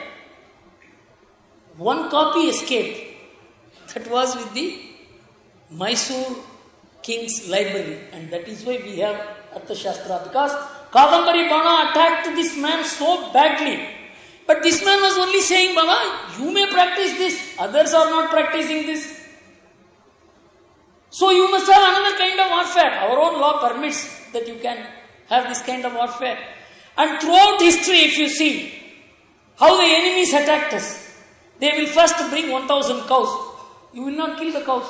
One copy escaped. That was with the Mysore King's library. And that is why we have Arthashastra. Because Kadambari Bana attacked this man so badly. But this man was only saying, Baba, you may practice this. Others are not practicing this. So you must have another kind of warfare. Our own law permits that you can have this kind of warfare. And throughout history, if you see how the enemies attacked us, they will first bring one thousand cows. You will not kill the cows.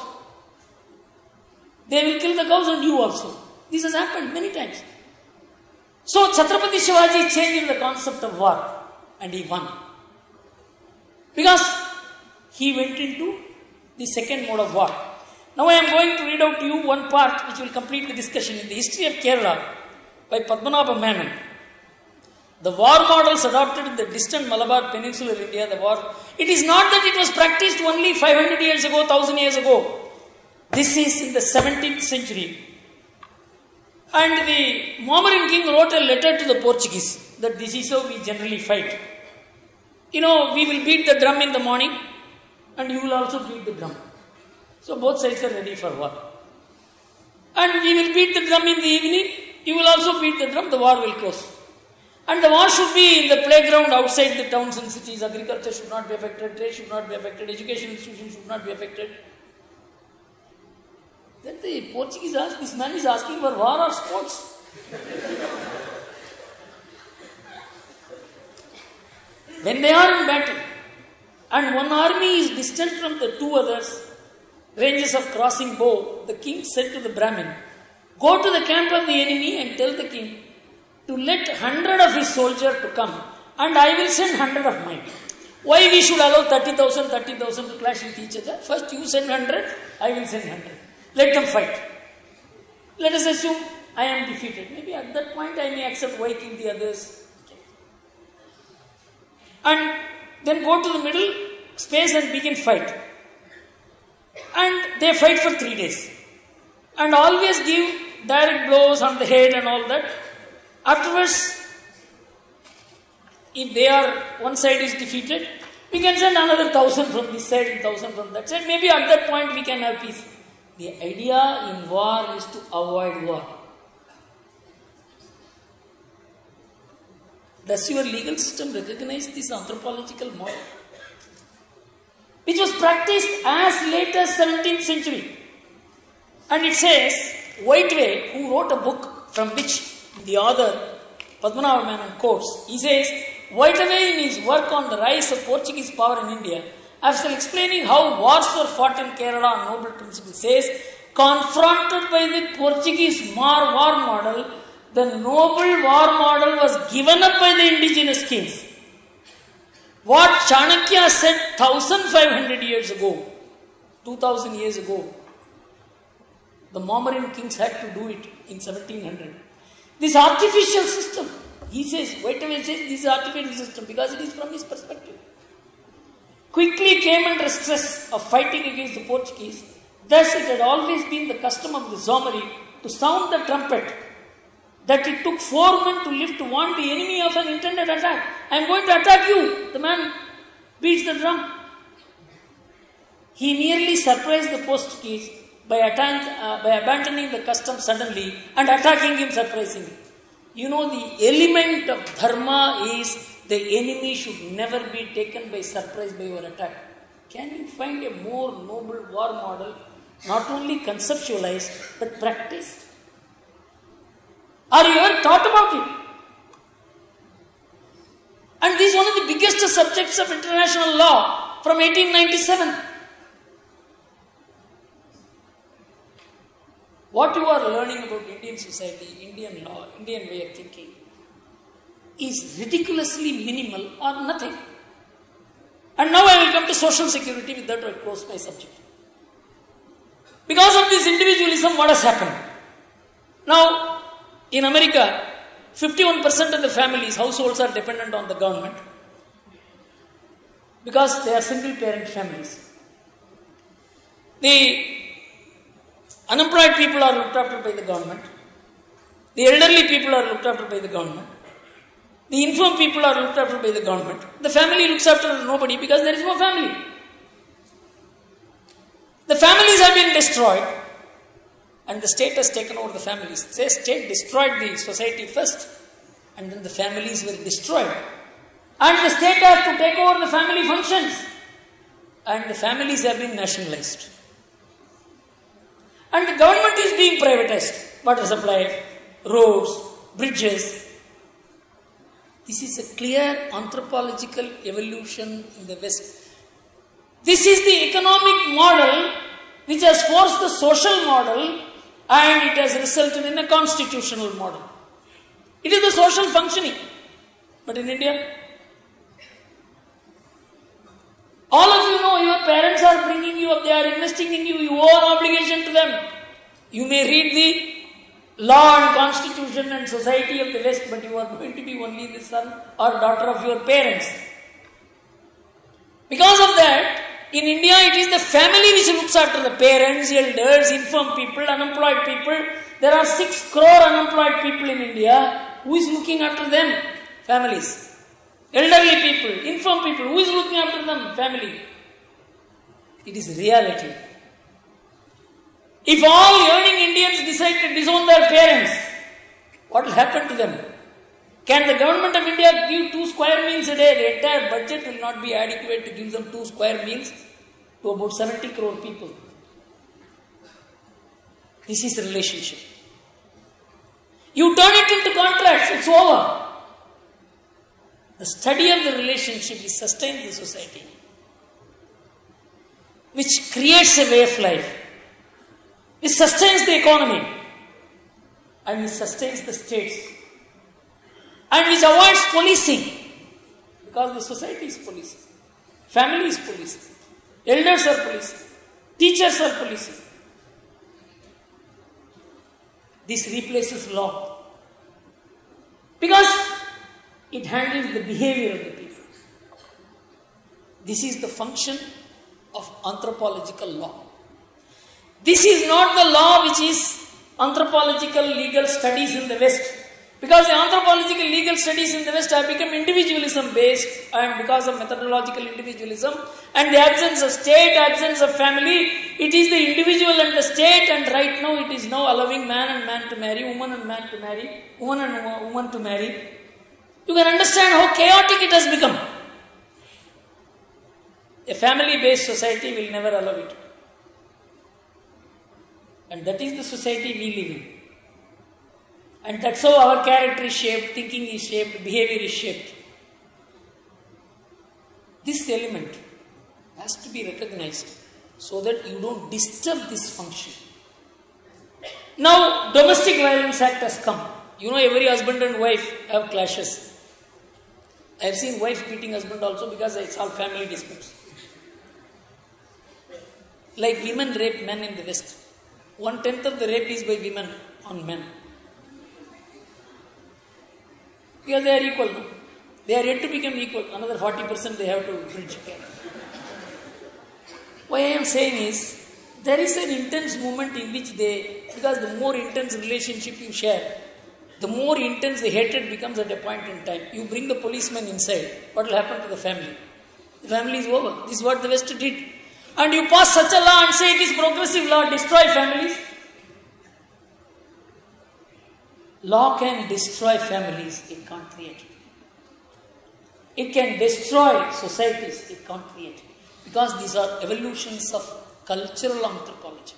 They will kill the cows and you also. This has happened many times. So Chhatrapati Shivaji changed the concept of war and he won. Because he went into the second mode of war. Now I am going to read out to you one part which will complete the discussion. In the history of Kerala by Padmanabha Menon, the war models adopted in the distant Malabar Peninsular India, the war, it is not that it was practiced only five hundred years ago, one thousand years ago. This is in the seventeenth century. And the Mohammedan king wrote a letter to the Portuguese that this is how we generally fight. You know, we will beat the drum in the morning and you will also beat the drum. So both sides are ready for war. And we will beat the drum in the evening, you will also beat the drum, the war will close. And the war should be in the playground outside the towns and cities. Agriculture should not be affected, trade should not be affected, education institutions should not be affected. Then the Portuguese asked, this man is asking for war or sports? When they are in battle and one army is distant from the two others, ranges of crossing bow, the king said to the Brahmin, go to the camp of the enemy and tell the king to let hundred of his soldiers to come and I will send hundred of mine. Why we should allow thirty thousand, thirty thousand to clash with each other? First you send hundred, I will send hundred. Let them fight. Let us assume I am defeated. Maybe at that point I may accept why kill the others. And then go to the middle space and begin fight. And they fight for three days. And always give direct blows on the head and all that. Afterwards, if they are, one side is defeated, we can send another thousand from this side and thousand from that side. Maybe at that point we can have peace. The idea in war is to avoid war. Does your legal system recognize this anthropological model? Which was practiced as late as seventeenth century. And it says, Whiteway, who wrote a book from which the author, Padmanabha Menon, quotes, he says, Whiteway in his work on the rise of Portuguese power in India, after explaining how wars were fought in Kerala on noble principles, says, confronted by the Portuguese war model, the noble war model was given up by the indigenous kings. What Chanakya said fifteen hundred years ago, two thousand years ago, the Mauryan kings had to do it in seventeen hundred. This artificial system, he says, Whiteway says this is artificial system because it is from his perspective, quickly came under stress of fighting against the Portuguese. Thus it had always been the custom of the Zomari to sound the trumpet, that it took four men to lift to warn the enemy of an intended attack. I am going to attack you. The man beats the drum. He nearly surprised the Portuguese by, attack, uh, by abandoning the custom suddenly and attacking him surprisingly. You know, the element of dharma is the enemy should never be taken by surprise by your attack. Can you find a more noble war model, not only conceptualized but practiced? Are you ever thought about it? And this is one of the biggest subjects of international law from eighteen ninety-seven. What you are learning about Indian society, Indian law, Indian way of thinking is ridiculously minimal or nothing. And now I will come to social security. With that I close my subject. Because of this individualism, what has happened? Now, in America, fifty-one percent of the families, households are dependent on the government because they are single parent families. The unemployed people are looked after by the government. The elderly people are looked after by the government. The infirm people are looked after by the government. The family looks after nobody because there is no family. The families have been destroyed and the state has taken over the families. The state destroyed the society first and then the families were destroyed. And the state has to take over the family functions and the families have been nationalized. And the government is being privatized. Water supply, roads, bridges. This is a clear anthropological evolution in the West. This is the economic model which has forced the social model and it has resulted in a constitutional model. It is the social functioning. But in India, all of you know your parents are bringing you up, they are investing in you, you owe an obligation to them. You may read the law and constitution and society of the West, but you are going to be only the son or daughter of your parents. Because of that, in India it is the family which looks after the parents, elders, infirm people, unemployed people. There are six crore unemployed people in India. Who is looking after them? Families. Elderly people, infirm people, who is looking after them? Family. It is reality. If all earning Indians decide to disown their parents, what will happen to them? Can the government of India give two square meals a day? The entire budget will not be adequate to give them two square meals to about seventy crore people. This is the relationship. You turn it into contracts, it's over. The study of the relationship is sustains the society, which creates a way of life, which sustains the economy, and which sustains the states, and which avoids policing, because the society is policing, family is policing, elders are policing, teachers are policing. This replaces law, because it handles the behavior of the people. This is the function of anthropological law. This is not the law which is anthropological legal studies in the West. Because the anthropological legal studies in the West have become individualism based, and because of methodological individualism and the absence of state, absence of family, it is the individual and the state, and right now it is now allowing man and man to marry, woman and man to marry, woman and woman to marry. You can understand how chaotic it has become. A family based society will never allow it. And that is the society we live in. And that's how our character is shaped, thinking is shaped, behavior is shaped. This element has to be recognized so that you don't disturb this function. Now, Domestic Violence Act has come. You know, every husband and wife have clashes. I have seen wife beating husband also because it's all family disputes. Like women rape men in the West. One tenth of the rape is by women on men. Because they are equal. No? They are yet to become equal. Another forty percent they have to bridge. What I am saying is, there is an intense moment in which they, because the more intense relationship you share, the more intense the hatred becomes at a point in time. You bring the policeman inside, what will happen to the family? The family is over. This is what the West did. And you pass such a law and say it is progressive law, destroy families. Law can destroy families, it can't create. It can destroy societies, it can't create. Because these are evolutions of cultural anthropology.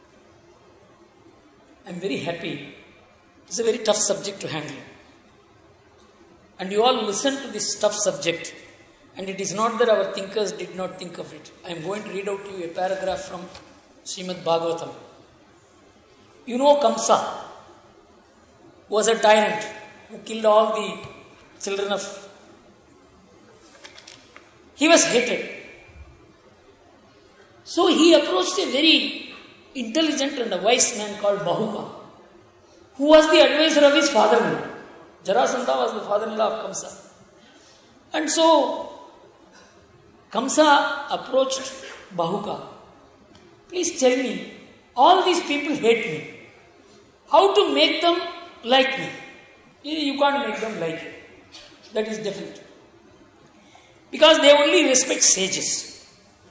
I am very happy. It's a very tough subject to handle. And you all listen to this tough subject. And it is not that our thinkers did not think of it. I am going to read out to you a paragraph from Srimad Bhagavatam. You know Kamsa was a tyrant who killed all the children of... He was hated. So he approached a very intelligent and a wise man called Bahuka, who was the advisor of his father-in-law. Jarasandha was the father-in-law of Kamsa. And so Kamsa approached Bahuka. Please tell me, all these people hate me. How to make them like me? You can't make them like you. That is definite. Because they only respect sages.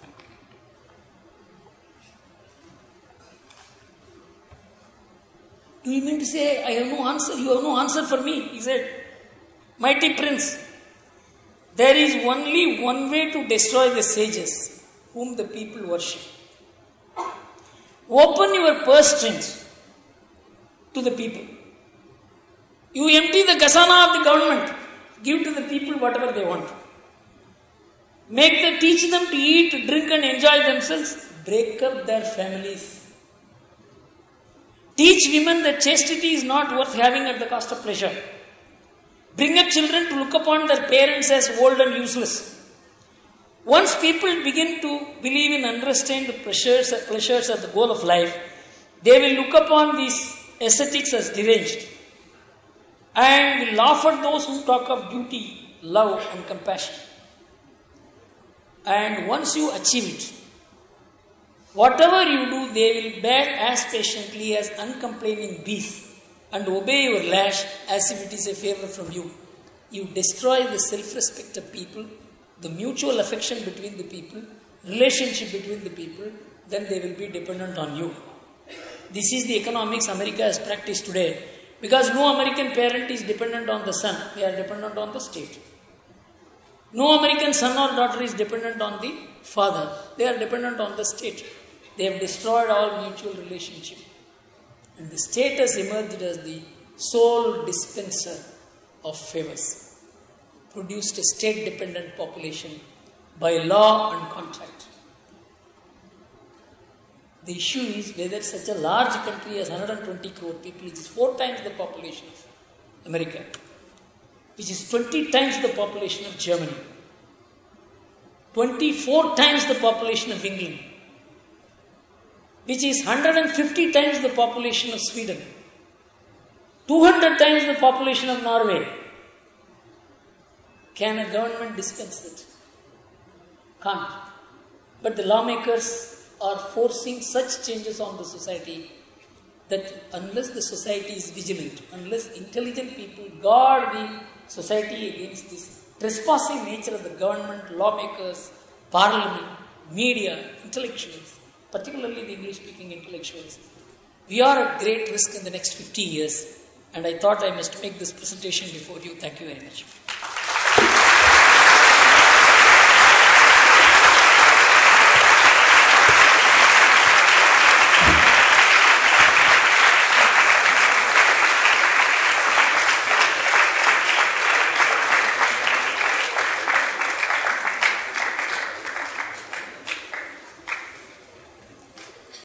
Do you mean to say, I have no answer? You have no answer for me? He said, mighty prince, there is only one way to destroy the sages, whom the people worship. Open your purse strings to the people. You empty the khazana of the government. Give to the people whatever they want. Make them, teach them to eat, drink and enjoy themselves. Break up their families. Teach women that chastity is not worth having at the cost of pleasure. Bring up children to look upon their parents as old and useless. Once people begin to believe in unrestrained pleasures, pleasures as the goal of life, they will look upon these ascetics as deranged and will laugh at those who talk of duty, love and compassion. And once you achieve it, whatever you do, they will bear as patiently as uncomplaining bees and obey your lash as if it is a favor from you. You destroy the self-respect of people, the mutual affection between the people, relationship between the people, then they will be dependent on you. This is the economics America has practiced today. Because no American parent is dependent on the son, they are dependent on the state. No American son or daughter is dependent on the father, they are dependent on the state. They have destroyed all mutual relationship. And the state has emerged as the sole dispenser of favors. Produced a state-dependent population by law and contract. The issue is whether such a large country as one hundred twenty crore people, which is four times the population of America, which is twenty times the population of Germany, twenty-four times the population of England, which is one hundred fifty times the population of Sweden, two hundred times the population of Norway. Can a government dispense it? Can't. But the lawmakers are forcing such changes on the society that unless the society is vigilant, unless intelligent people guard the society against this trespassing nature of the government, lawmakers, parliament, media, intellectuals, particularly the English-speaking intellectuals, we are at great risk in the next fifty years. And I thought I must make this presentation before you. Thank you very much.